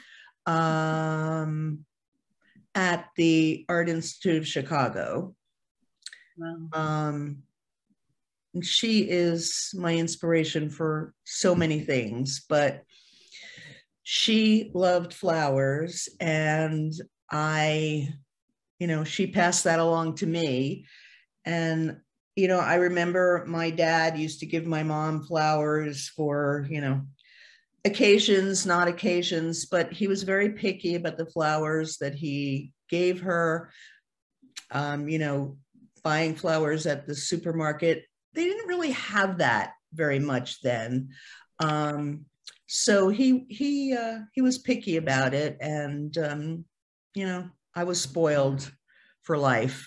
um, at the Art Institute of Chicago. Wow. Um, and she is my inspiration for so many things, but she loved flowers, and I, you know, she passed that along to me. And, you know, I remember my dad used to give my mom flowers for, you know, occasions, not occasions, but he was very picky about the flowers that he gave her. Um, you know, buying flowers at the supermarket, they didn't really have that very much then. Um, so he he uh, he was picky about it, and um, you know, I was spoiled for life.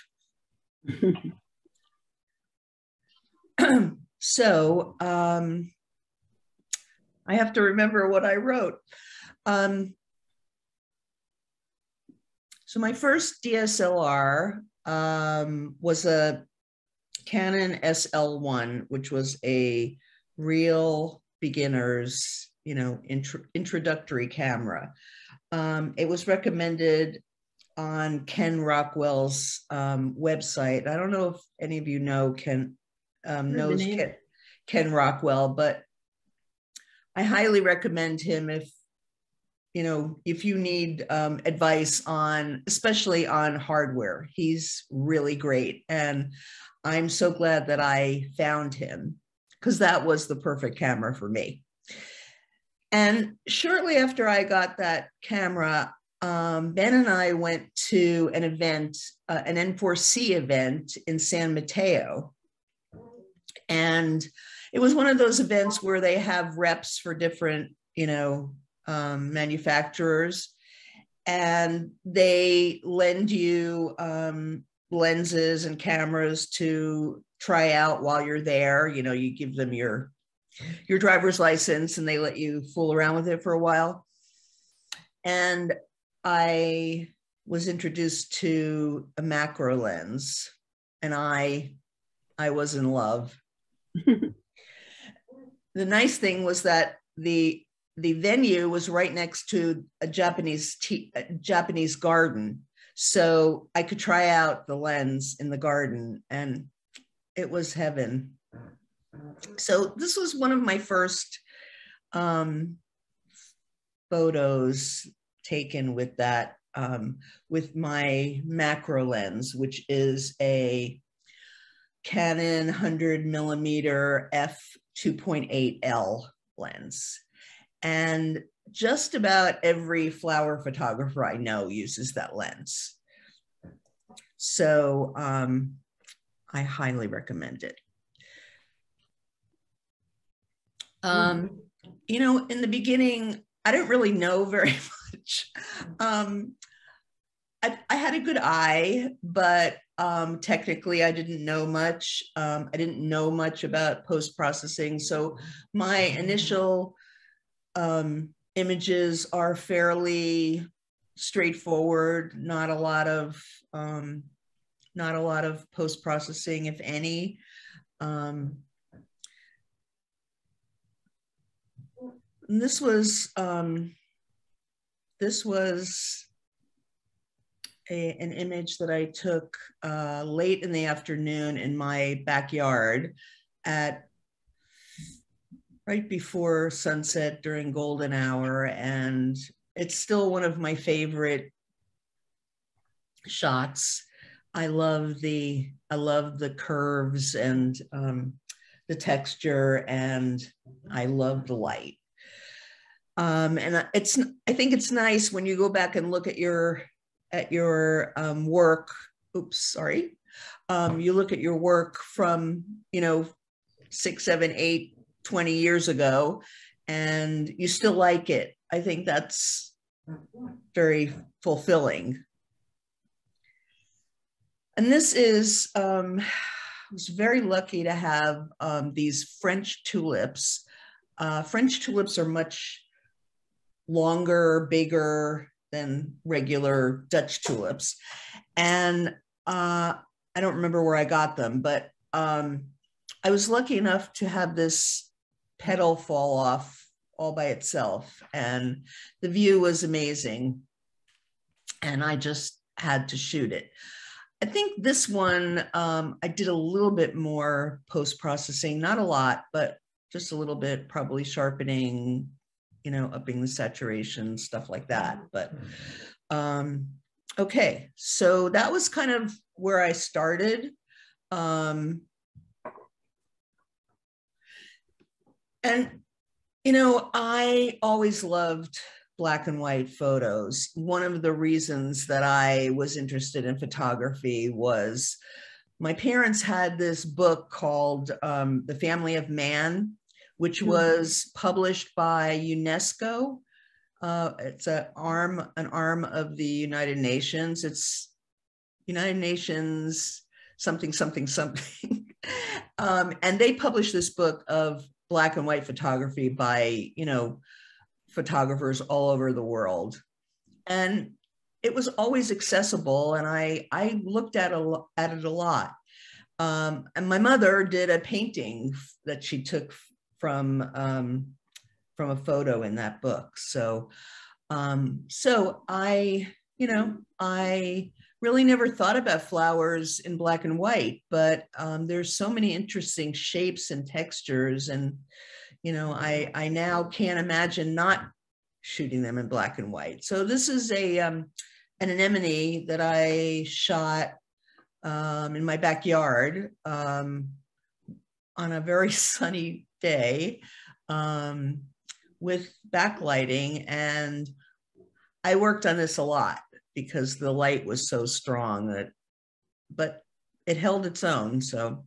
So um, I have to remember what I wrote. Um, so my first D S L R um, was a Canon S L one, which was a real beginner's, you know, intro introductory camera. Um, it was recommended on Ken Rockwell's um, website. I don't know if any of you know Ken, um, knows Ken, Ken Rockwell, but I highly recommend him if, you know, if you need um, advice on, especially on hardware. He's really great. And I'm so glad that I found him, because that was the perfect camera for me. And shortly after I got that camera, um, Ben and I went to an event, uh, an N four C event in San Mateo. And it was one of those events where they have reps for different, you know, um, manufacturers, and they lend you um, lenses and cameras to try out while you're there. You know, you give them your your driver's license and they let you fool around with it for a while. And I was introduced to a macro lens, and I I was in love. The nice thing was that the the venue was right next to a Japanese tea, a Japanese garden, so I could try out the lens in the garden, and it was heaven. So this was one of my first um, photos taken with that, um, with my macro lens, which is a Canon one hundred millimeter f two point eight L lens. And just about every flower photographer I know uses that lens. So um, I highly recommend it. Um, you know, in the beginning, I didn't really know very much. Um, I, I had a good eye, but um, technically I didn't know much. Um, I didn't know much about post-processing. So my initial um, images are fairly straightforward, not a lot of, um, not a lot of post-processing, if any. Um, and this was, um, this was a, an image that I took uh, late in the afternoon in my backyard at right before sunset during golden hour. And it's still one of my favorite shots. I love the, I love the curves and um, the texture, and I love the light. Um, and it's, I think it's nice when you go back and look at your, at your um, work, oops, sorry. Um, you look at your work from, you know, six, seven, eight, twenty years ago, and you still like it. I think that's very fulfilling. And this is, um, I was very lucky to have um, these French tulips. Uh, French tulips are much longer, bigger than regular Dutch tulips. And uh, I don't remember where I got them, but um, I was lucky enough to have this petal fall off all by itself. And the view was amazing. And I just had to shoot it. I think this one, um, I did a little bit more post-processing, not a lot, but just a little bit, probably sharpening, you know, upping the saturation, stuff like that. But um, okay, so that was kind of where I started. Um, and, you know, I always loved black and white photos. One of the reasons that I was interested in photography was my parents had this book called um, The Family of Man, which was published by UNESCO. Uh, it's an arm, an arm of the United Nations. It's United Nations something, something, something. um, and they published this book of black and white photography by, you know, photographers all over the world. And it was always accessible. And I, I looked at, a, at it a lot. Um, and my mother did a painting that she took from, um, from a photo in that book. So, um, so I, you know, I really never thought about flowers in black and white, but um, there's so many interesting shapes and textures. And, you know, I, I now can't imagine not shooting them in black and white. So this is a, um, an anemone that I shot um, in my backyard um, on a very sunny day um, with backlighting. And I worked on this a lot because the light was so strong that, but it held its own. So,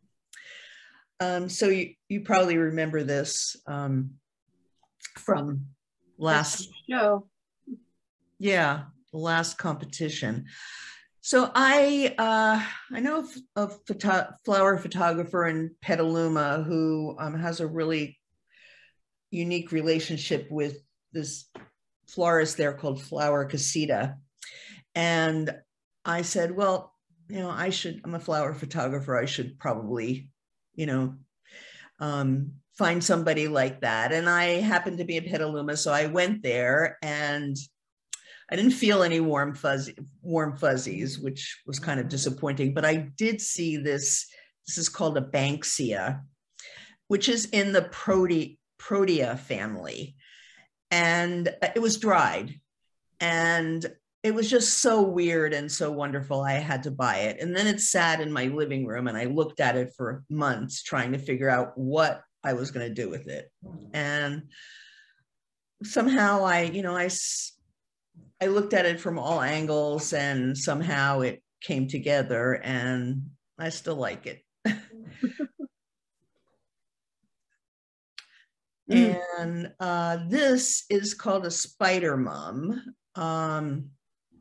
um, so you, you probably remember this um, from last show. Yeah, the last competition. So I uh, I know of a photo flower photographer in Petaluma who um, has a really unique relationship with this florist there called Flower Casita. And I said, well, you know, I should, I'm a flower photographer. I should probably, you know, um, find somebody like that. And I happened to be in Petaluma. So I went there and I didn't feel any warm fuzzy, warm fuzzies, which was kind of disappointing, but I did see this This is called a Banksia, which is in the Prote Protea family. And it was dried. And it was just so weird and so wonderful. I had to buy it. And then it sat in my living room and I looked at it for months trying to figure out what I was going to do with it. And somehow I, you know, I, I looked at it from all angles and somehow it came together and I still like it. Mm. And uh, this is called a spider mum. Um,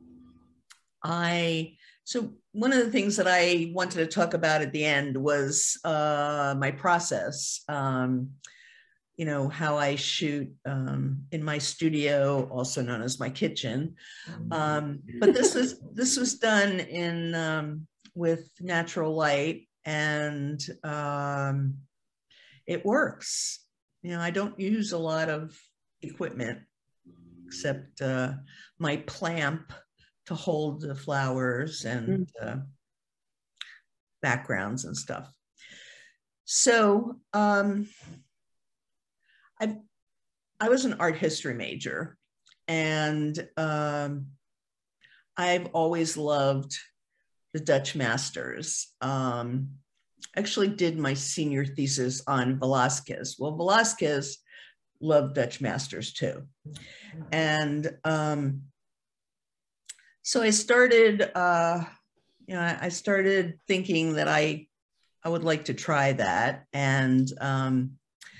I, so one of the things that I wanted to talk about at the end was uh, my process, um, you know, how I shoot um, in my studio, also known as my kitchen. Um, but this was, this was done in, um, with natural light, and um, it works. You know, I don't use a lot of equipment except uh, my plamp to hold the flowers and uh, backgrounds and stuff. So um, I, I was an art history major, and um, I've always loved the Dutch masters. Um, actually did my senior thesis on Velázquez. Well, Velázquez loved Dutch masters too. And um, so I started, uh, you know, I started thinking that I, I would like to try that. And um,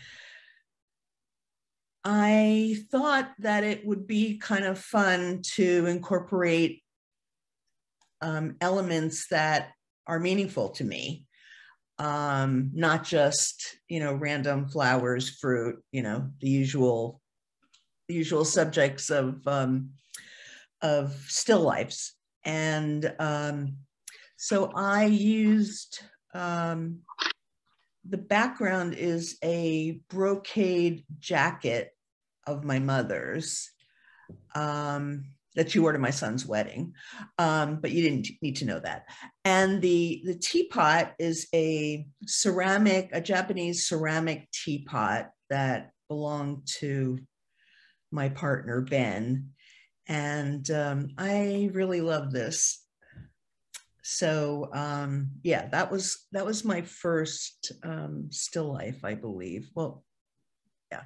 I thought that it would be kind of fun to incorporate um, elements that are meaningful to me. Um, not just, you know, random flowers, fruit, you know, the usual, the usual subjects of, um, of still lifes. And um, so I used, um, the background is a brocade jacket of my mother's um, that she wore to my son's wedding, um, but you didn't need to know that. And the, the teapot is a ceramic, a Japanese ceramic teapot that belonged to my partner, Ben. And um, I really love this. So um, yeah, that was, that was my first um, still life, I believe. Well, yeah.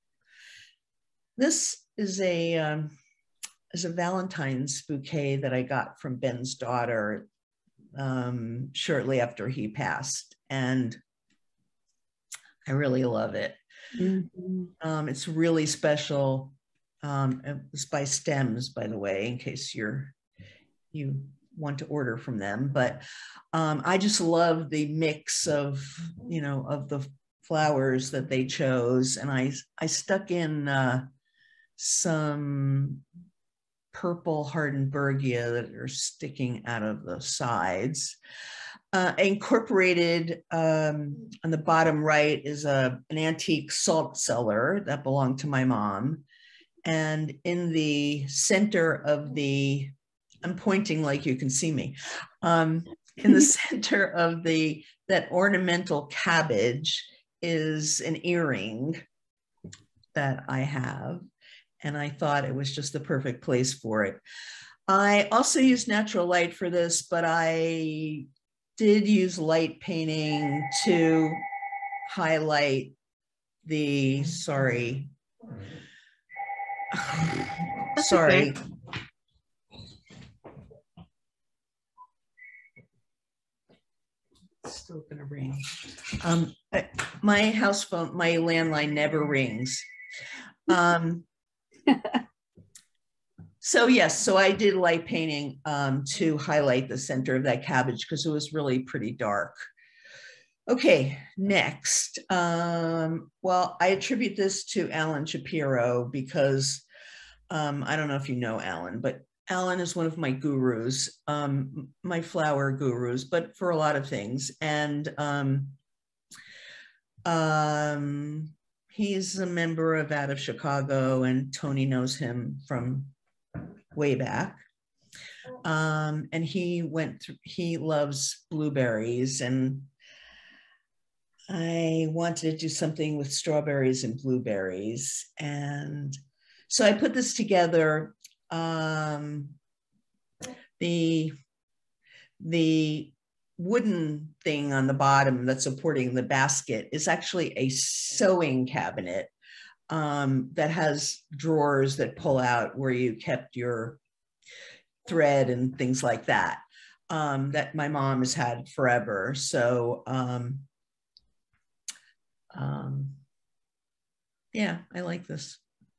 This is a, um, is a Valentine's bouquet that I got from Ben's daughter um, shortly after he passed. And I really love it. Mm-hmm. Um, it's really special. Um, it's by Stems, by the way, in case you're, you want to order from them. But um, I just love the mix of, you know, of the flowers that they chose. And I, I stuck in uh, some purple Hardenbergia that are sticking out of the sides. Uh, incorporated um, on the bottom right is a, an antique salt cellar that belonged to my mom. And in the center of the, I'm pointing like you can see me, um, in the center of the, that ornamental cabbage is an earring that I have. And I thought it was just the perfect place for it. I also used natural light for this, but I did use light painting to highlight the, sorry, sorry. Okay. It's still gonna ring. Um, my house phone, my landline never rings. Um, so yes, so I did light painting um, to highlight the center of that cabbage because it was really pretty dark. Okay, next. Um, well, I attribute this to Alan Shapiro because um, I don't know if you know Alan, but Alan is one of my gurus, um, my flower gurus, but for a lot of things. And um, um, he's a member of Out of Chicago, and Tony knows him from way back. Um, and he went through, he loves blueberries, and I wanted to do something with strawberries and blueberries. And so I put this together. Um, the, the wooden thing on the bottom that's supporting the basket is actually a sewing cabinet um, that has drawers that pull out where you kept your thread and things like that, um, that my mom has had forever. So um, um, yeah, I like this.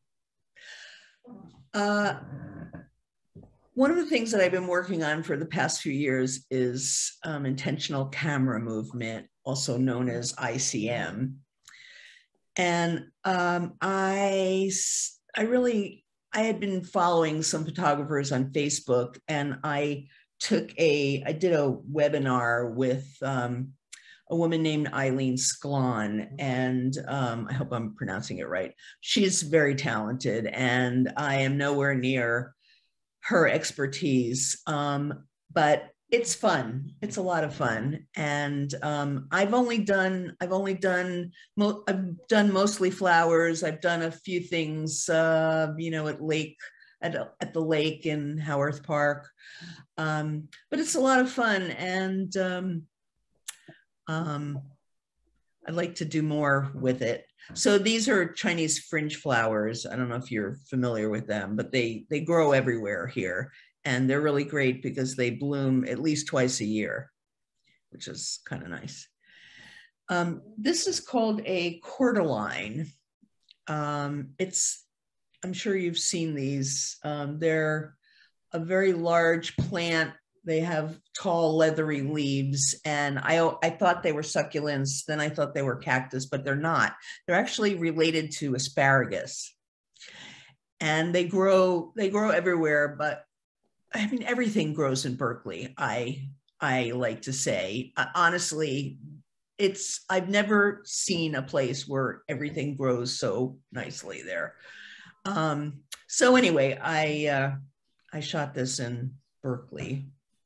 Uh, one of the things that I've been working on for the past few years is um, intentional camera movement, also known as I C M. And um, I, I really, I had been following some photographers on Facebook, and I took a, I did a webinar with um, a woman named Eileen Sklon, and um, I hope I'm pronouncing it right. She's very talented, and I am nowhere near her expertise, um, but it's fun. It's a lot of fun, and um, I've only done I've only done mo I've done mostly flowers. I've done a few things, uh, you know, at lake at at the lake in Howarth Park, um, but it's a lot of fun, and um, um, I'd like to do more with it. So these are Chinese fringe flowers. I don't know if you're familiar with them, but they they grow everywhere here. And they're really great because they bloom at least twice a year, which is kind of nice. Um, this is called a cordyline. Um, it's, I'm sure you've seen these. Um, they're a very large plant. They have tall, leathery leaves. And I, I thought they were succulents. Then I thought they were cactus, but they're not. They're actually related to asparagus. And they grow, they grow everywhere, but I mean, everything grows in Berkeley, I, I like to say. Uh, honestly, it's, I've never seen a place where everything grows so nicely there. Um, so anyway, I, uh, I shot this in Berkeley.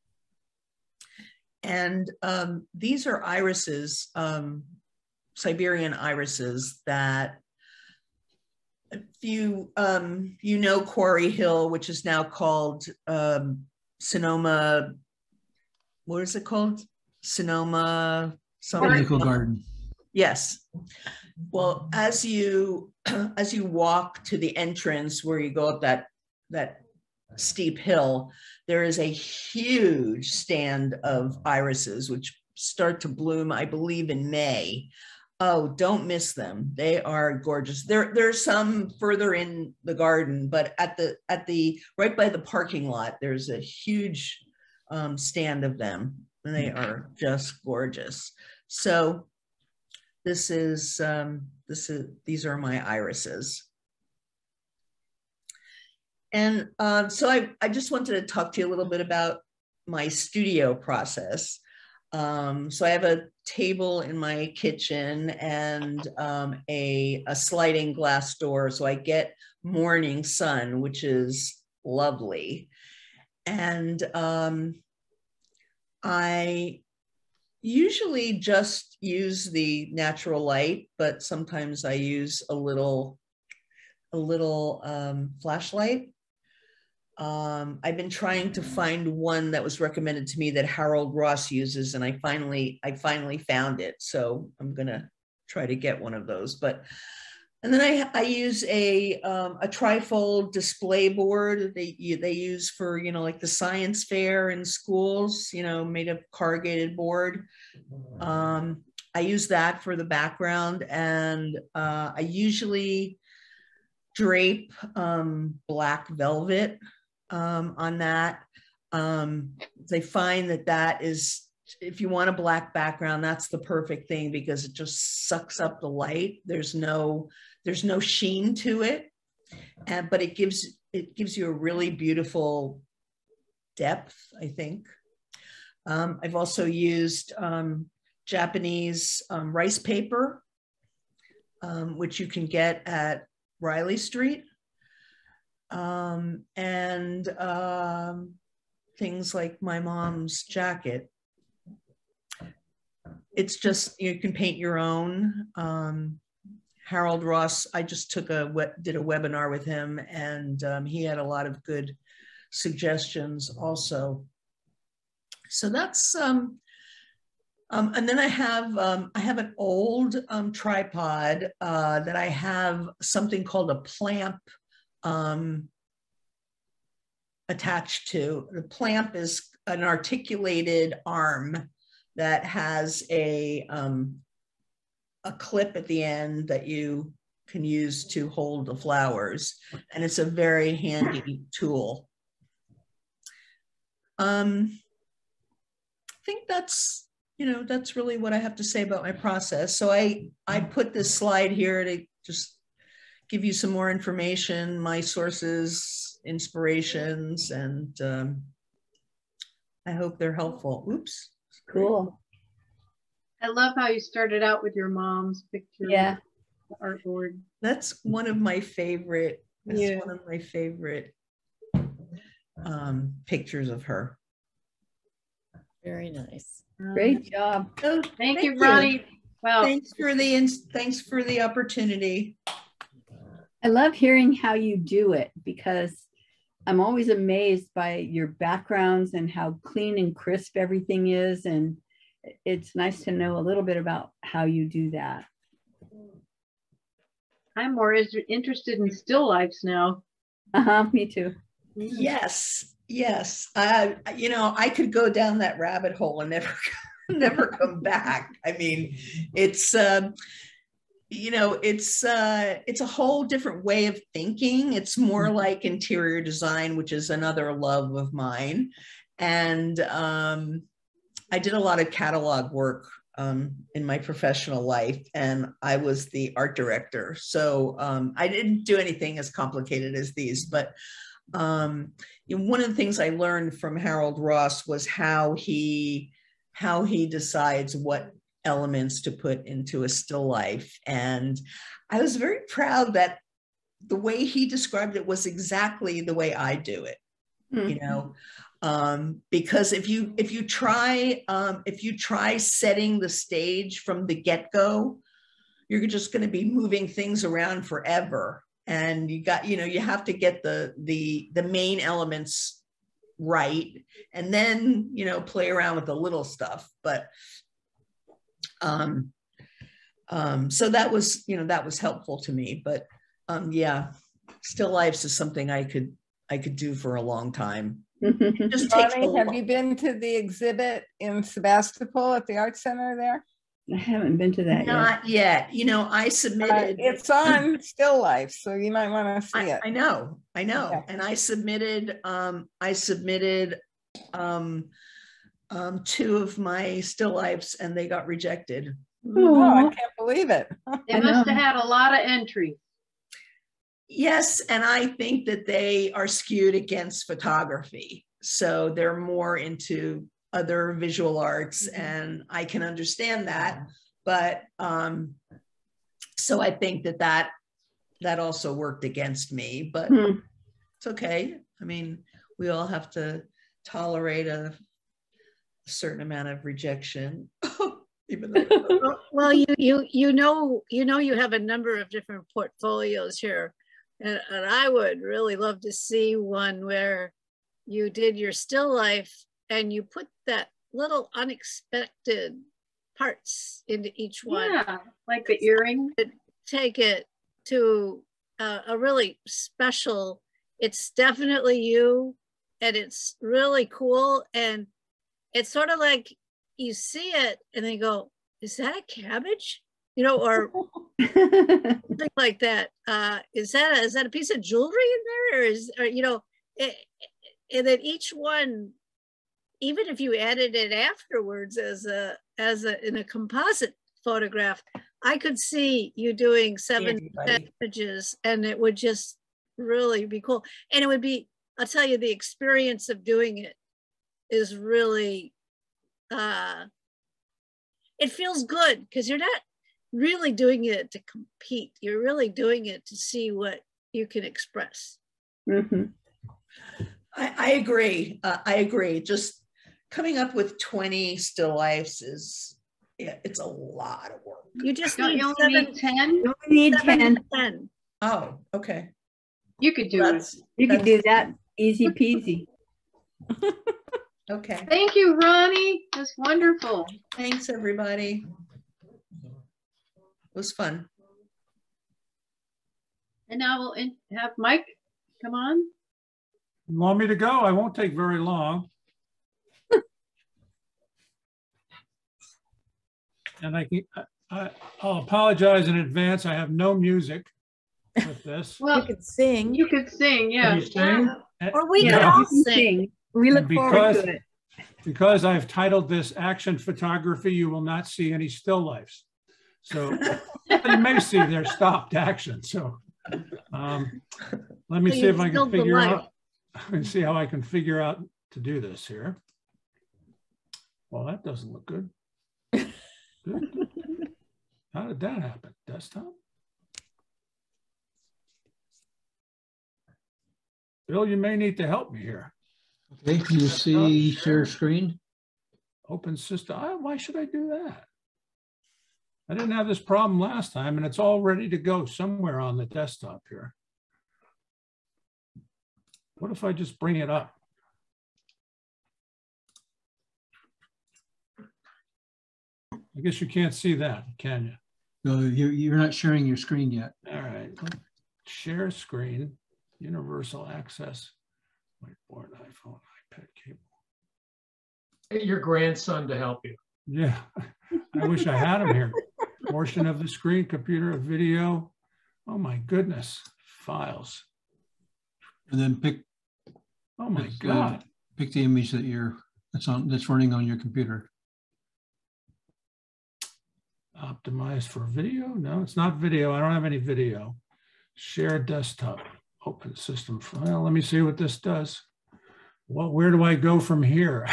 And um, these are irises, um, Siberian irises that if you, um, you know Quarry Hill, which is now called um, Sonoma, what is it called? Sonoma Botanical Garden. Yes. Well, as you as you walk to the entrance where you go up that that steep hill, there is a huge stand of irises which start to bloom, I believe, in May. Oh, don't miss them. They are gorgeous. There, there's some further in the garden, but at the, at the, right by the parking lot, there's a huge um, stand of them, and they are just gorgeous. So this is, um, this is, these are my irises. And um, so I, I just wanted to talk to you a little bit about my studio process. Um, so I have a table in my kitchen and um, a, a sliding glass door. So I get morning sun, which is lovely. And um, I usually just use the natural light, but sometimes I use a little, a little um, flashlight. Um, I've been trying to find one that was recommended to me that Harold Ross uses, and I finally, I finally found it. So I'm gonna try to get one of those. But, and then I, I use a um, a trifold display board they they use for, you know, like the science fair in schools, you know, made of corrugated board. Um, I use that for the background, and uh, I usually drape um, black velvet um, on that. Um, they find that that is, if you want a black background, that's the perfect thing because it just sucks up the light. There's no, there's no sheen to it, and but it gives it gives you a really beautiful depth, I think. Um, I've also used um, Japanese um, rice paper, um, which you can get at Riley Street, um, and um, things like my mom's jacket. it's just, you can paint your own. Um, Harold Ross, I just took a, did a webinar with him, and um, he had a lot of good suggestions also. So that's, um, um, and then I have, um, I have an old um, tripod uh, that I have something called a plamp um, attached to. The plamp is an articulated arm that has a, um, a clip at the end that you can use to hold the flowers. And it's a very handy tool. Um, I think that's, you know, that's really what I have to say about my process. So I, I put this slide here to just give you some more information, my sources, inspirations, and um, I hope they're helpful. Oops. Cool. I love how you started out with your mom's picture. Yeah. The artboard. That's one of my favorite, that's Yeah. one of my favorite um, pictures of her. Very nice. Great job. Oh, Thank, thank you, you. Ronnie. Well, Thanks for the, ins- thanks for the opportunity. I love hearing how you do it, because I'm always amazed by your backgrounds and how clean and crisp everything is. And it's nice to know a little bit about how you do that. I'm more is- interested in still lifes now. Uh-huh, me too. Yes, yes. Uh, you know, I could go down that rabbit hole and never, never come back. I mean, it's, um, you know, it's, uh, it's a whole different way of thinking. It's more like interior design, which is another love of mine. And um, I did a lot of catalog work um, in my professional life, and I was the art director. So um, I didn't do anything as complicated as these, but um, you know, one of the things I learned from Harold Ross was how he, how he decides what elements to put into a still life. And I was very proud that the way he described it was exactly the way I do it, mm-hmm. you know, um, because if you, if you try, um, if you try setting the stage from the get-go, you're just going to be moving things around forever. And you got, you know, you have to get the, the, the main elements right. And then, you know, play around with the little stuff. But Um, um, so that was, you know, that was helpful to me, but, um, yeah, still lifes is something I could, I could do for a long time. It just takes Ronnie, a have long... you been to the exhibit in Sebastopol at the Art Center there? I haven't been to that Not yet. yet. You know, I submitted. Uh, it's on Still Life, so you might want to see I, it. I know, I know. Okay. And I submitted, um, I submitted, um, um, two of my still lifes, and they got rejected. Oh, I can't believe it. They must have had a lot of entries. Yes, and I think that they are skewed against photography. So they're more into other visual arts, and I can understand that. But um, so I think that that, that also worked against me, but hmm. It's okay. I mean, we all have to tolerate a, a certain amount of rejection. Even though well, well, you you you know you know you have a number of different portfolios here, and, and I would really love to see one where you did your still life and you put that little unexpected parts into each one. Yeah, like the earring. Take it to uh, a really special. It's definitely you, and it's really cool, and it's sort of like you see it and they go, is that a cabbage? You know, or something like that. Uh, is that a, is that a piece of jewelry in there? Or is, or, you know, it, and then each one, even if you added it afterwards as a, as a, in a composite photograph, I could see you doing seven images, and it would just really be cool. And it would be, I'll tell you, the experience of doing it is really, uh it feels good because you're not really doing it to compete. You're really doing it to see what you can express. Mm-hmm. I, I agree. Uh, I agree. Just coming up with twenty still lifes is Yeah, it's a lot of work. You just Don't need you only seven, need ten? You only need seven ten. to ten. Oh, okay. You could do That's, it. You can that's- do that easy peasy. Okay. Thank you, Ronnie. That's wonderful. Thanks, everybody. It was fun. And now we'll in have Mike come on. You want me to go? I won't take very long. And I can, I, I'll apologize in advance. I have no music with this. Well, You could sing. you could sing, yeah. Can you sing? Or we Yeah. could all You can sing. sing. We look And forward because- to it. Because I've titled this Action Photography, you will not see any still lifes. So you may see their stopped action. So um, let me So see you if I stilled can the figure life. out, let me see how I can figure out to do this here. Well, that doesn't look good. Good. How did that happen? Desktop? Bill, you may need to help me here. Okay, can you see share screen? Open system. I, why should I do that? I didn't have this problem last time, and it's all ready to go somewhere on the desktop here. What if I just bring it up? I guess you can't see that, can you? No, you're, you're not sharing your screen yet. All right. Share screen, universal access, whiteboard, iPhone, iPad cable. Get your grandson to help you. Yeah, I wish I had him here. Portion of the screen, computer, video. Oh my goodness, files. And then pick, Oh my pick, uh, God. pick the image that you're, that's on, that's running on your computer. Optimized for video? No, it's not video. I don't have any video. Share desktop, open system file. Let me see what this does. Well, where do I go from here?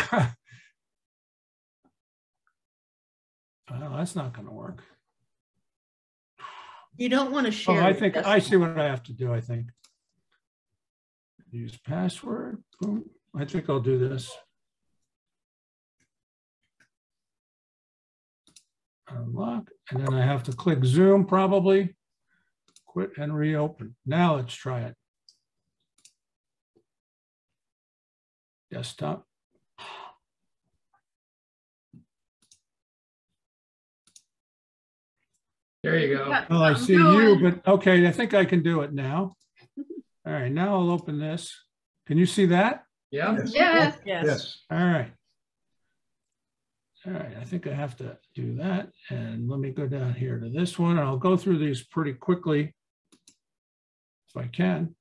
Well, that's not going to work. You don't want to Oh, share. I your think I desktop. see what I have to do. I think use password. Boom. I think I'll do this. Unlock, and then I have to click Zoom probably. Quit and reopen. Now let's try it. Desktop. There you go. Got Well, I something see you, going. but okay, I think I can do it now. All right, now I'll open this. Can you see that? Yeah. Yes. Yes. All right. All right, I think I have to do that. And let me go down here to this one. And I'll go through these pretty quickly if I can.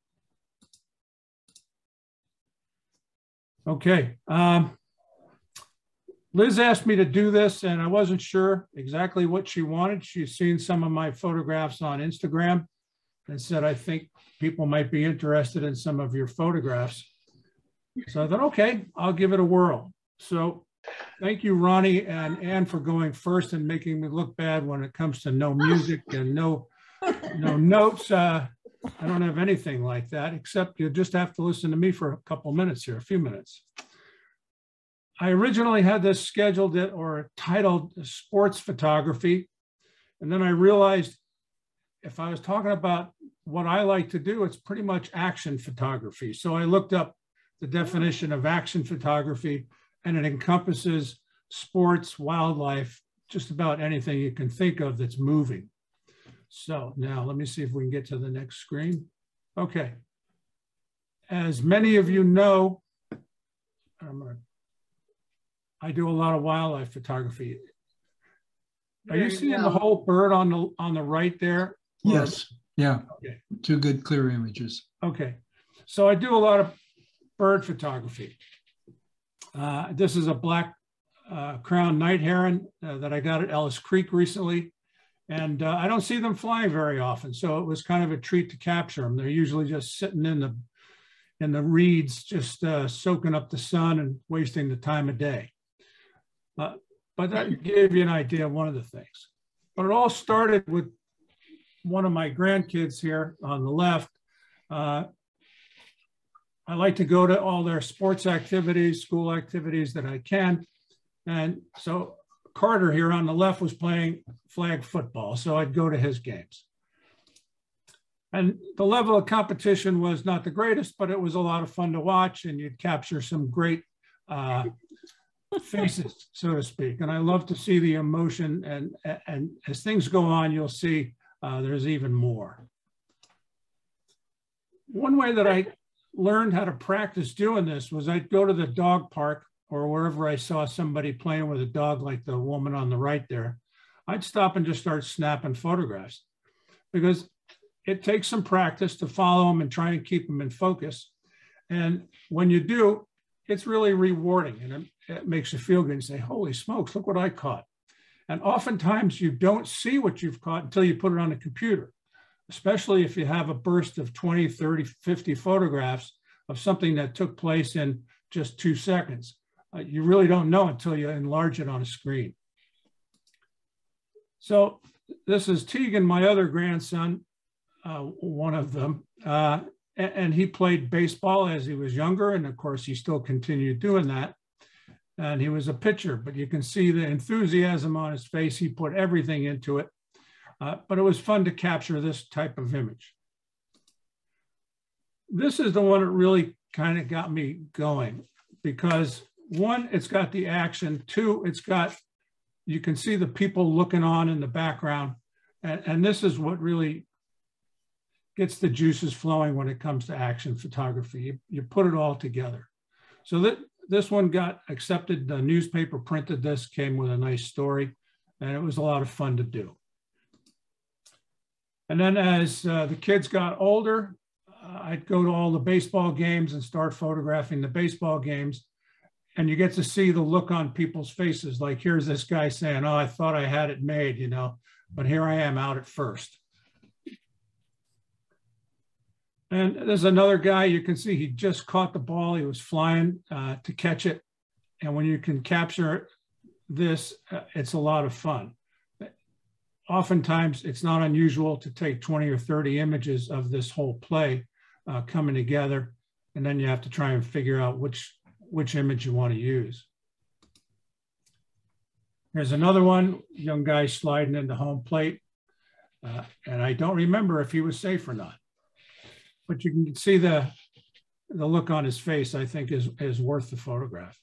Okay. Um, Liz asked me to do this and I wasn't sure exactly what she wanted. She's seen some of my photographs on Instagram and said, I think people might be interested in some of your photographs. So I thought, okay, I'll give it a whirl. So thank you, Ronnie and Ann, for going first and making me look bad when it comes to no music and no, no notes. Uh, I don't have anything like that, except you just have to listen to me for a couple minutes here, a few minutes. I originally had this scheduled it or titled sports photography. And then I realized if I was talking about what I like to do, it's pretty much action photography. So I looked up the definition of action photography, and it encompasses sports, wildlife, just about anything you can think of that's moving. So now let me see if we can get to the next screen. Okay. As many of you know, I'm gonna, I do a lot of wildlife photography. Are you Very seeing well. the whole bird on the on the right there? Yes, yeah, Okay. two good clear images. Okay. So I do a lot of bird photography. Uh, this is a black uh, crowned night heron uh, that I got at Ellis Creek recently. And uh, I don't see them flying very often. So it was kind of a treat to capture them. They're usually just sitting in the, in the reeds, just uh, soaking up the sun and wasting the time of day. Uh, but that gave you an idea of one of the things. But it all started with one of my grandkids here on the left. Uh, I like to go to all their sports activities, school activities that I can. And so Carter here on the left was playing flag football, so I'd go to his games. And the level of competition was not the greatest, but it was a lot of fun to watch, and you'd capture some great uh, faces, so to speak. And I love to see the emotion, and, and as things go on, you'll see uh, there's even more. One way that I learned how to practice doing this was I'd go to the dog park or wherever I saw somebody playing with a dog like the woman on the right there. I'd stop and just start snapping photographs, because it takes some practice to follow them and try and keep them in focus. And when you do, it's really rewarding, and it, it makes you feel good and say, holy smokes, look what I caught. And oftentimes you don't see what you've caught until you put it on a computer, especially if you have a burst of twenty, thirty, fifty photographs of something that took place in just two seconds. Uh, you really don't know until you enlarge it on a screen. So this is Tegan, my other grandson, uh, one of them, uh, and, and he played baseball as he was younger, and of course he still continued doing that. And he was a pitcher, but you can see the enthusiasm on his face. He put everything into it, uh, but it was fun to capture this type of image. This is the one that really kind of got me going, because one, it's got the action. Two, it's got, you can see the people looking on in the background. And, and this is what really gets the juices flowing when it comes to action photography. You, you put it all together. So that this one got accepted. The newspaper printed this, came with a nice story, and it was a lot of fun to do. And then as uh, the kids got older, uh, I'd go to all the baseball games and start photographing the baseball games. And you get to see the look on people's faces. Like, here's this guy saying, oh, I thought I had it made, you know, but here I am out at first. And there's another guy, you can see he just caught the ball. He was flying uh, to catch it. And when you can capture this, uh, it's a lot of fun. Oftentimes, it's not unusual to take twenty or thirty images of this whole play uh, coming together. And then you have to try and figure out which, which image you want to use. Here's another one, young guy sliding into home plate. Uh, and I don't remember if he was safe or not. But you can see the, the look on his face, I think, is, is worth the photograph.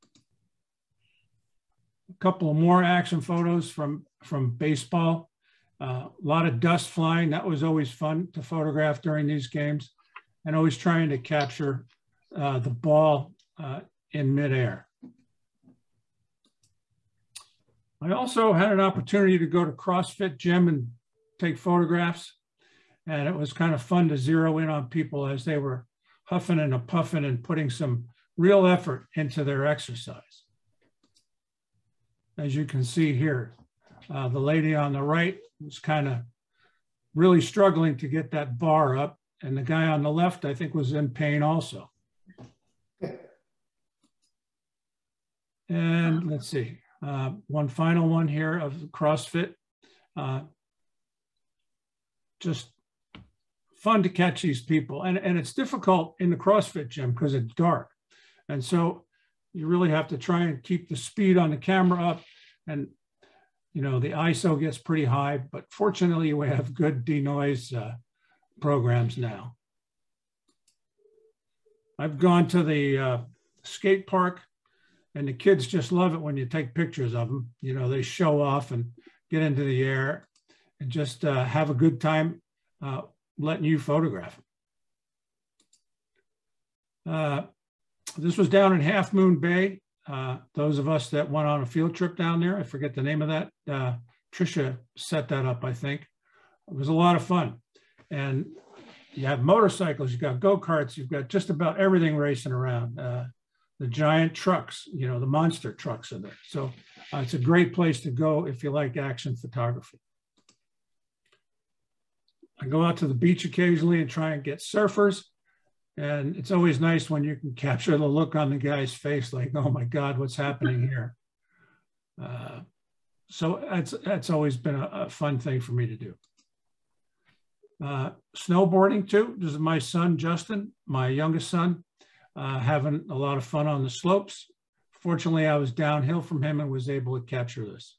A couple of more action photos from, from baseball. Uh, a lot of dust flying. That was always fun to photograph during these games. And always trying to capture uh, the ball uh, in midair. I also had an opportunity to go to CrossFit gym and take photographs. And it was kind of fun to zero in on people as they were huffing and a puffing and putting some real effort into their exercise. As you can see here, uh, the lady on the right was kind of really struggling to get that bar up. And the guy on the left, I think, was in pain also. And let's see, uh, one final one here of CrossFit. Uh, just fun to catch these people. And, and it's difficult in the CrossFit gym because it's dark. And so you really have to try and keep the speed on the camera up. And, you know, the I S O gets pretty high, but fortunately we have good denoise uh, programs now. I've gone to the uh, skate park, and the kids just love it when you take pictures of them. You know, they show off and get into the air and just uh, have a good time uh, letting you photograph them. Uh, this was down in Half Moon Bay. Uh, those of us that went on a field trip down there, I forget the name of that. Uh, Tricia set that up, I think. It was a lot of fun. And you have motorcycles, you've got go-karts, you've got just about everything racing around. Uh, the giant trucks, you know, the monster trucks are there. So uh, it's a great place to go if you like action photography. I go out to the beach occasionally and try and get surfers. And it's always nice when you can capture the look on the guy's face, like, oh my God, what's happening here? Uh, so that's, that's always been a, a fun thing for me to do. Uh, snowboarding too. This is my son, Justin, my youngest son, uh, having a lot of fun on the slopes, fortunately, I was downhill from him and was able to capture this.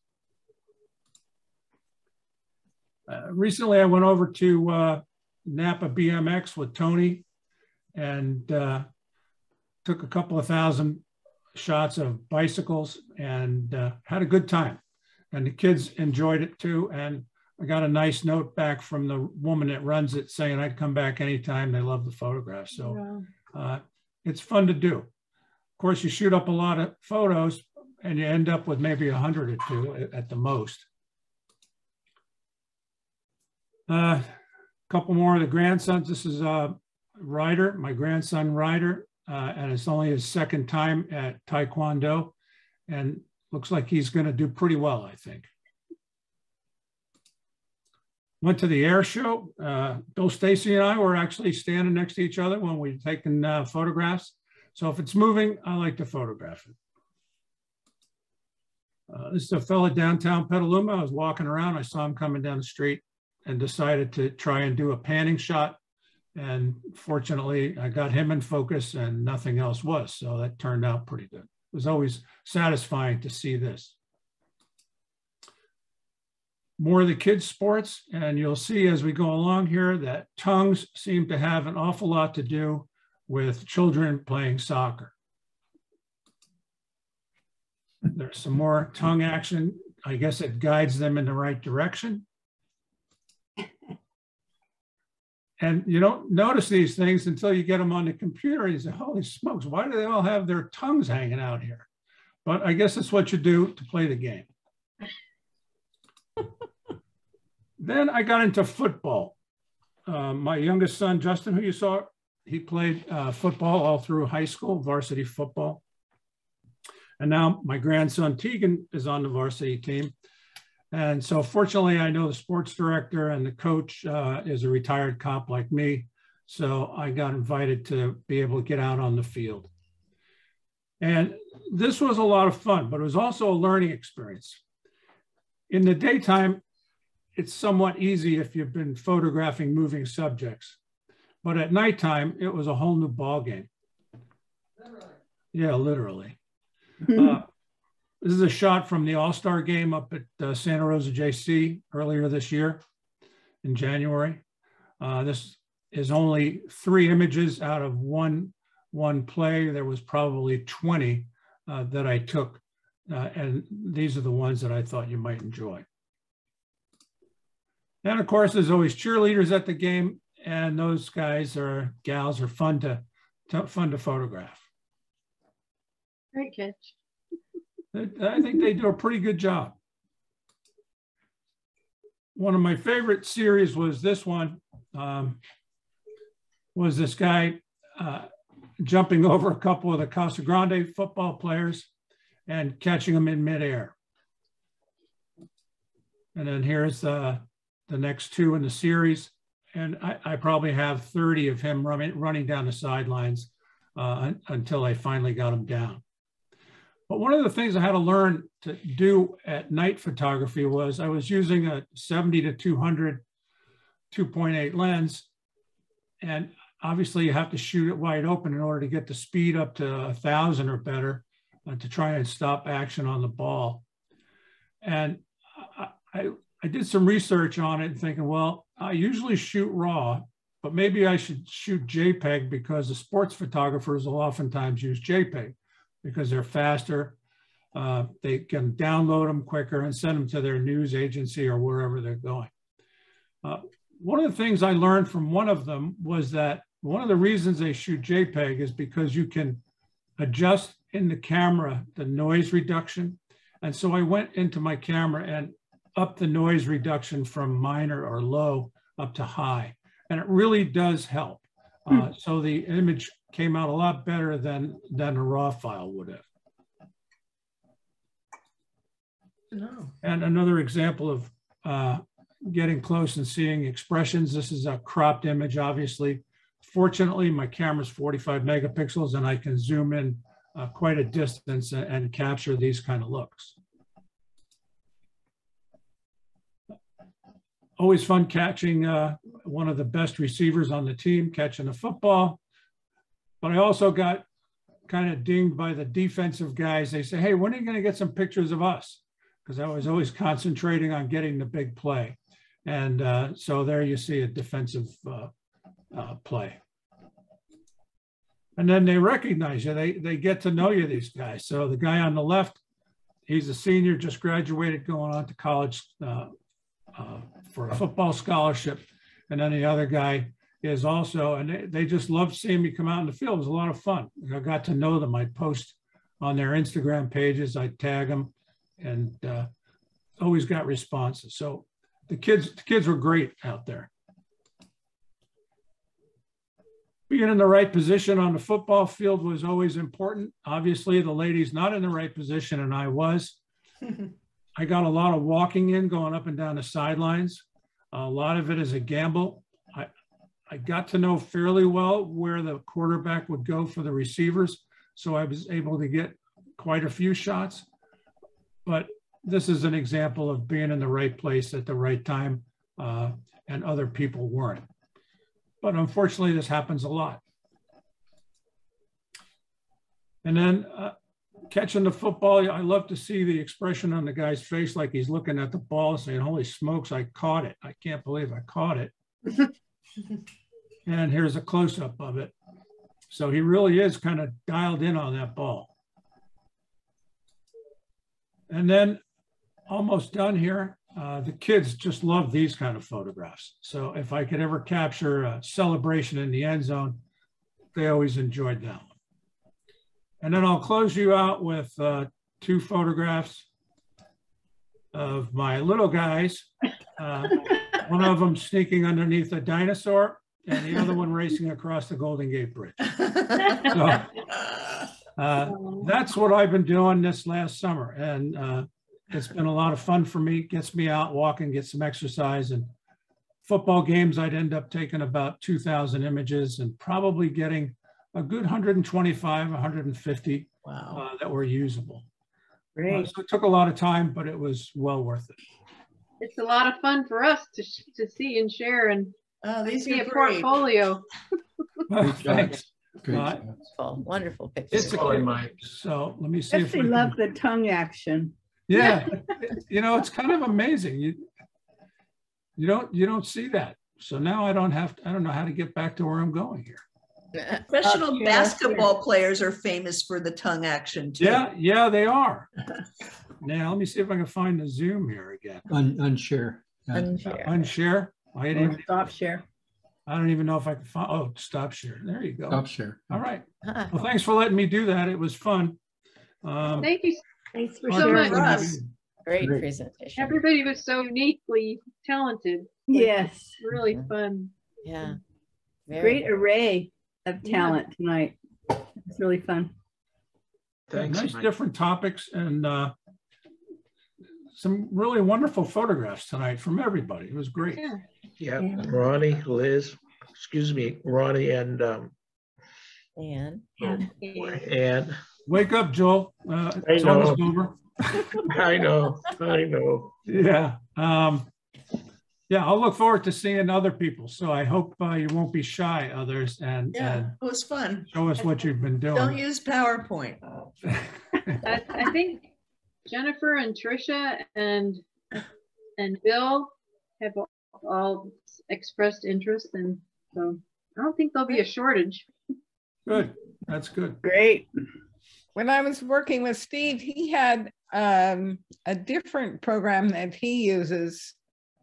Uh, recently, I went over to uh, Napa B M X with Tony and uh, took a couple of thousand shots of bicycles and uh, had a good time. And the kids enjoyed it too. And I got a nice note back from the woman that runs it saying I'd come back anytime. They love the photographs. So uh, it's fun to do. Of course, you shoot up a lot of photos and you end up with maybe a hundred or two at, at the most. A uh, couple more of the grandsons. This is uh, Ryder, my grandson Ryder, uh, and it's only his second time at Taekwondo, and looks like he's going to do pretty well, I think. Went to the air show. Uh, Bill Stacy and I were actually standing next to each other when we were taking uh, photographs. So if it's moving, I like to photograph it. Uh, this is a fella downtown Petaluma. I was walking around. I saw him coming down the street and decided to try and do a panning shot. And fortunately, I got him in focus and nothing else was. So that turned out pretty good. It was always satisfying to see this. More of the kids' sports, and you'll see as we go along here that tongues seem to have an awful lot to do with children playing soccer. There's some more tongue action. I guess it guides them in the right direction. And you don't notice these things until you get them on the computer and you say, holy smokes, why do they all have their tongues hanging out here? But I guess it's what you do to play the game. Then I got into football. Uh, my youngest son, Justin, who you saw, he played uh, football all through high school, varsity football. And now my grandson, Tegan, is on the varsity team. And so fortunately, I know the sports director and the coach uh, is a retired cop like me. So I got invited to be able to get out on the field. And this was a lot of fun, but it was also a learning experience. In the daytime, it's somewhat easy if you've been photographing moving subjects. But at nighttime, it was a whole new ballgame. Literally. Yeah, literally. uh, This is a shot from the All-Star game up at uh, Santa Rosa J C earlier this year in January. Uh, this is only three images out of one, one play. There was probably twenty uh, that I took, uh, and these are the ones that I thought you might enjoy. And of course, there's always cheerleaders at the game, and those guys or gals are fun to, to, fun to photograph. Great catch. I think they do a pretty good job. One of my favorite series was this one, um, was this guy uh, jumping over a couple of the Casa Grande football players and catching them in midair. And then here's uh, the next two in the series. And I, I probably have thirty of him running, running down the sidelines uh, until I finally got him down. But one of the things I had to learn to do at night photography was I was using a seventy to two hundred two point eight lens. And obviously you have to shoot it wide open in order to get the speed up to a thousand or better uh, to try and stop action on the ball. And I, I, I did some research on it and thinking, well, I usually shoot raw, but maybe I should shoot JPEG because the sports photographers will oftentimes use JPEG, because they're faster, uh, they can download them quicker and send them to their news agency or wherever they're going. Uh, one of the things I learned from one of them was that one of the reasons they shoot JPEG is because you can adjust in the camera the noise reduction. And so I went into my camera and upped the noise reduction from minor or low up to high. And it really does help. Uh, so the image came out a lot better than, than a raw file would have. No. And another example of uh, getting close and seeing expressions. This is a cropped image, obviously. Fortunately, my camera's forty-five megapixels and I can zoom in uh, quite a distance and, and capture these kind of looks. Always fun catching uh, one of the best receivers on the team, catching a football. But I also got kind of dinged by the defensive guys. They say, hey, when are you going to get some pictures of us? Because I was always concentrating on getting the big play. And uh, so there you see a defensive uh, uh, play. And then they recognize you. They, they get to know you, these guys. So the guy on the left, he's a senior, just graduated, going on to college uh, uh, for a football scholarship. And then the other guy is also, and they, they just love seeing me come out in the field. It was a lot of fun. I got to know them. I'd post on their Instagram pages. I'd tag them, and uh, always got responses. So the kids, the kids were great out there. Being in the right position on the football field was always important. Obviously, the ladies not in the right position, and I was. I got a lot of walking in, going up and down the sidelines. A lot of it is a gamble. I, I got to know fairly well where the quarterback would go for the receivers, so I was able to get quite a few shots. But this is an example of being in the right place at the right time, uh, and other people weren't. But unfortunately, this happens a lot. And then uh, catching the football, I love to see the expression on the guy's face, like he's looking at the ball saying, holy smokes, I caught it. I can't believe I caught it. And here's a close-up of it. So he really is kind of dialed in on that ball. And then almost done here. Uh, the kids just love these kind of photographs. So if I could ever capture a celebration in the end zone, they always enjoyed that one. And then I'll close you out with uh, two photographs of my little guys. Uh, one of them sneaking underneath a dinosaur, and the other one racing across the Golden Gate Bridge. So uh, that's what I've been doing this last summer. And uh, it's been a lot of fun for me. It gets me out walking, get some exercise. And football games, I'd end up taking about two thousand images and probably getting a good one hundred twenty-five, one hundred fifty Wow. uh, that were usable. Great. Uh, so it took a lot of time, but it was well worth it. It's a lot of fun for us to, to see and share and Oh, these see are a great. portfolio. Thanks. Great. Uh, Wonderful, wonderful pictures. It's a kid, Mike. So let me see if I Especially can, love the tongue action. yeah, you know, it's kind of amazing. You you don't you don't see that. So now I don't have to, I don't know how to get back to where I'm going here. Professional Uh, yeah, basketball players are famous for the tongue action too. Yeah, yeah, they are. Now let me see if I can find the Zoom here again. Un, unshare. Yeah. Unshare. Unshare. I didn't Or even, stop share. I don't even know if I can find. Oh, stop share. There you go. Stop share. All right. Huh. Well, thanks for letting me do that. It was fun. Um, Thank you. Thanks for hard so to much. believe For us. it. Great Great. presentation. Everybody was so uniquely talented. Yes. Really Mhm. fun. Yeah. Very Great good. array of talent tonight. It's really fun. Thanks, Nice Mike. different topics and uh, some really wonderful photographs tonight from everybody. It was great. Yeah. Yeah, Yeah. Ronnie, Liz, excuse me, Ronnie and um, And and Wake up, Joel. Uh, I it's almost know. over. I know, I know. Yeah. Um, yeah, I'll look forward to seeing other people. So I hope uh, you won't be shy, others, and, Yeah, and it was fun. show us what you've been Don't doing. use PowerPoint. I, I think Jennifer and Tricia and and Bill have all expressed interest, and so I don't think there'll be a shortage. Good. That's good. Great. When I was working with Steve, he had um, a different program that he uses.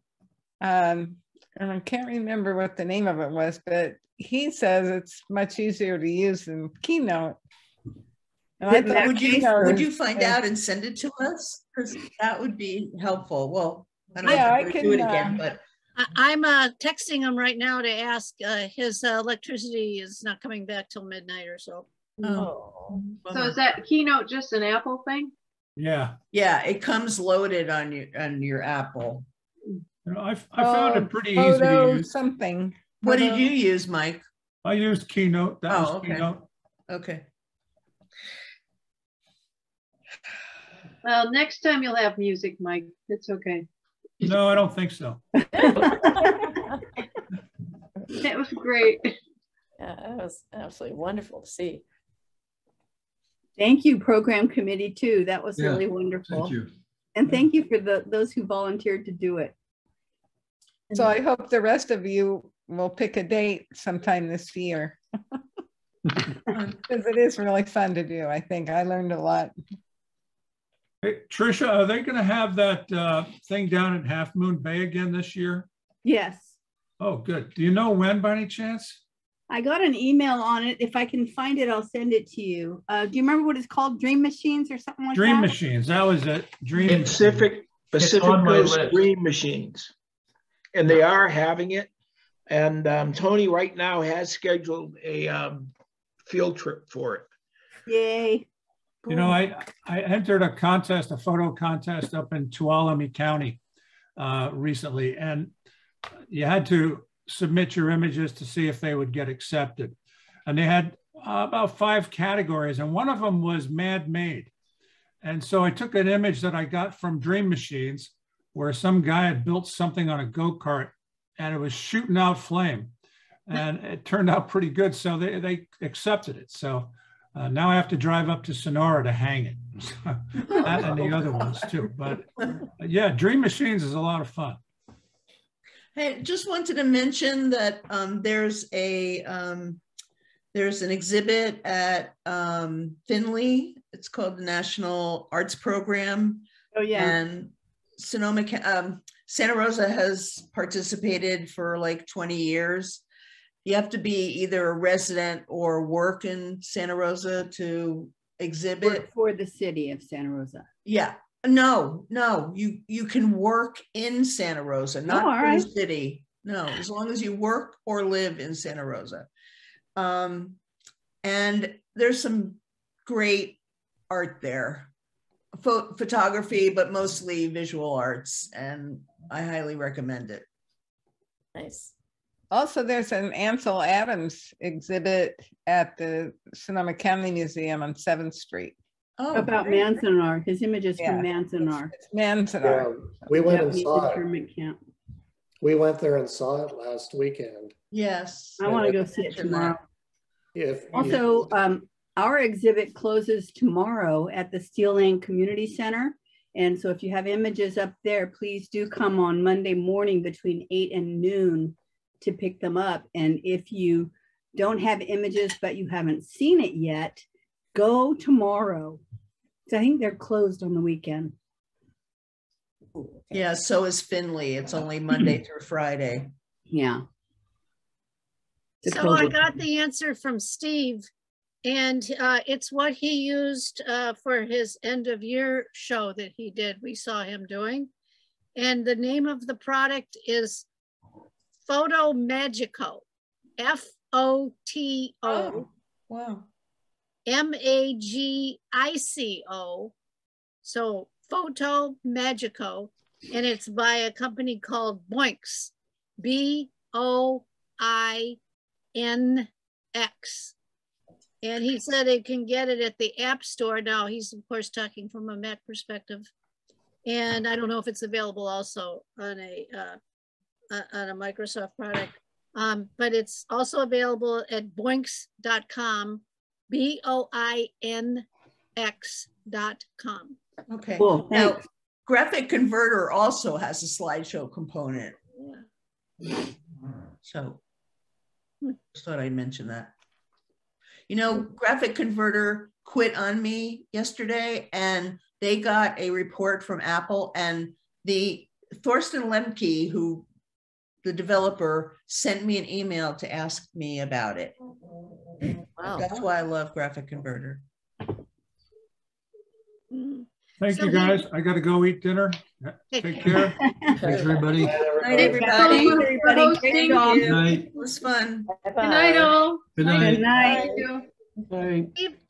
Um, and I can't remember what the name of it was, but he says it's much easier to use than Keynote. And I thought Would you, Keynote would you is- find out and send it to us? Because that would be helpful. Well, I don't Yeah, have I to do it can, again, uh, but I, I'm uh, texting him right now to ask, uh, his uh, electricity is not coming back till midnight or so. oh, So is that Keynote just an Apple thing? Yeah. yeah, it comes loaded on your on your Apple. You know, I, I found Oh, it pretty easy to photo use. something. What Photo- did you use, Mike? I used Keynote. That Oh, was okay. Keynote. Okay. Well, next time you'll have music, Mike. It's okay. No, I don't think so. It was great. yeah, that was absolutely wonderful to see. Thank you, program committee too. That was Yeah, really wonderful. Thank you. And thank you for the those who volunteered to do it. So I hope the rest of you will pick a date sometime this year. Because it is really fun to do. I think I learned a lot. Hey, Tricia, are they going to have that uh, thing down at Half Moon Bay again this year? Yes. Oh, good. Do you know when by any chance? I got an email on it. If I can find it, I'll send it to you. Uh, do you remember what it's called? Dream Machines or something like Dream that? Machines. That was it. Dream Pacific, Pacific on my Coast list. Dream Machines. And they are having it. And um, Tony right now has scheduled a um, field trip for it. Yay. You know, I, I entered a contest, a photo contest up in Tuolumne County uh, recently, and you had to submit your images to see if they would get accepted. And they had uh, about five categories, and one of them was man-made. And so I took an image that I got from Dream Machines where some guy had built something on a go-kart and it was shooting out flame. And it turned out pretty good, so they, they accepted it. So uh, now I have to drive up to Sonora to hang it. That and the other ones too. But uh, yeah, Dream Machines is a lot of fun. Hey, just wanted to mention that um, there's a um, there's an exhibit at um, Finley. It's called the National Arts Program. Oh yeah. And Sonoma, um, Santa Rosa has participated for like twenty years. You have to be either a resident or work in Santa Rosa to exhibit. Work for the city of Santa Rosa. Yeah. No, no, you you can work in Santa Rosa, not Oh, all for right. the city. No, as long as you work or live in Santa Rosa. Um, and there's some great art there, Pho- photography, but mostly visual arts, and I highly recommend it. Nice. Also, there's an Ansel Adams exhibit at the Sonoma County Museum on seventh street. Oh, About great. Manzanar, his images Yeah. from Manzanar. It's Manzanar. Yeah, we went and Japanese saw it. internment camp. We went there and saw it last weekend. Yes. I want to go see it Mention that. tomorrow. If Also, um, our exhibit closes tomorrow at the Steel Lane Community Center. And so if you have images up there, please do come on Monday morning between eight and noon to pick them up. And if you don't have images, but you haven't seen it yet, go tomorrow. So I think they're closed on the weekend. Yeah, so is Finley. It's only Monday through Friday. Yeah. The So I COVID. got the answer from Steve, and uh, it's what he used uh, for his end of year show that he did. We saw him doing. And the name of the product is Photo Magico, F O T O Oh, wow. M A G I C O. So Photo Magico, and it's by a company called Boinks, B O I N X. And he said it can get it at the App Store. Now he's of course talking from a Mac perspective. And I don't know if it's available also on a uh, uh, on a Microsoft product, um, but it's also available at boinks dot com, B O I N X dot com. Okay. Cool, Now, thanks. Graphic Converter also has a slideshow component. Yeah. So just thought I'd mention that. You know, Graphic Converter quit on me yesterday, and they got a report from Apple, and the Thorsten Lemke, who the developer, sent me an email to ask me about it. Wow. That's why I love Graphic Converter. Mm. Thank So you, he- guys. I got to go eat dinner. Take care. Thanks, everybody. Good night, Thanks, everybody. everybody. Great Thank job. you. Good night. It was fun. Good night, all. Good night. Good night. Thank you. Bye. Steve,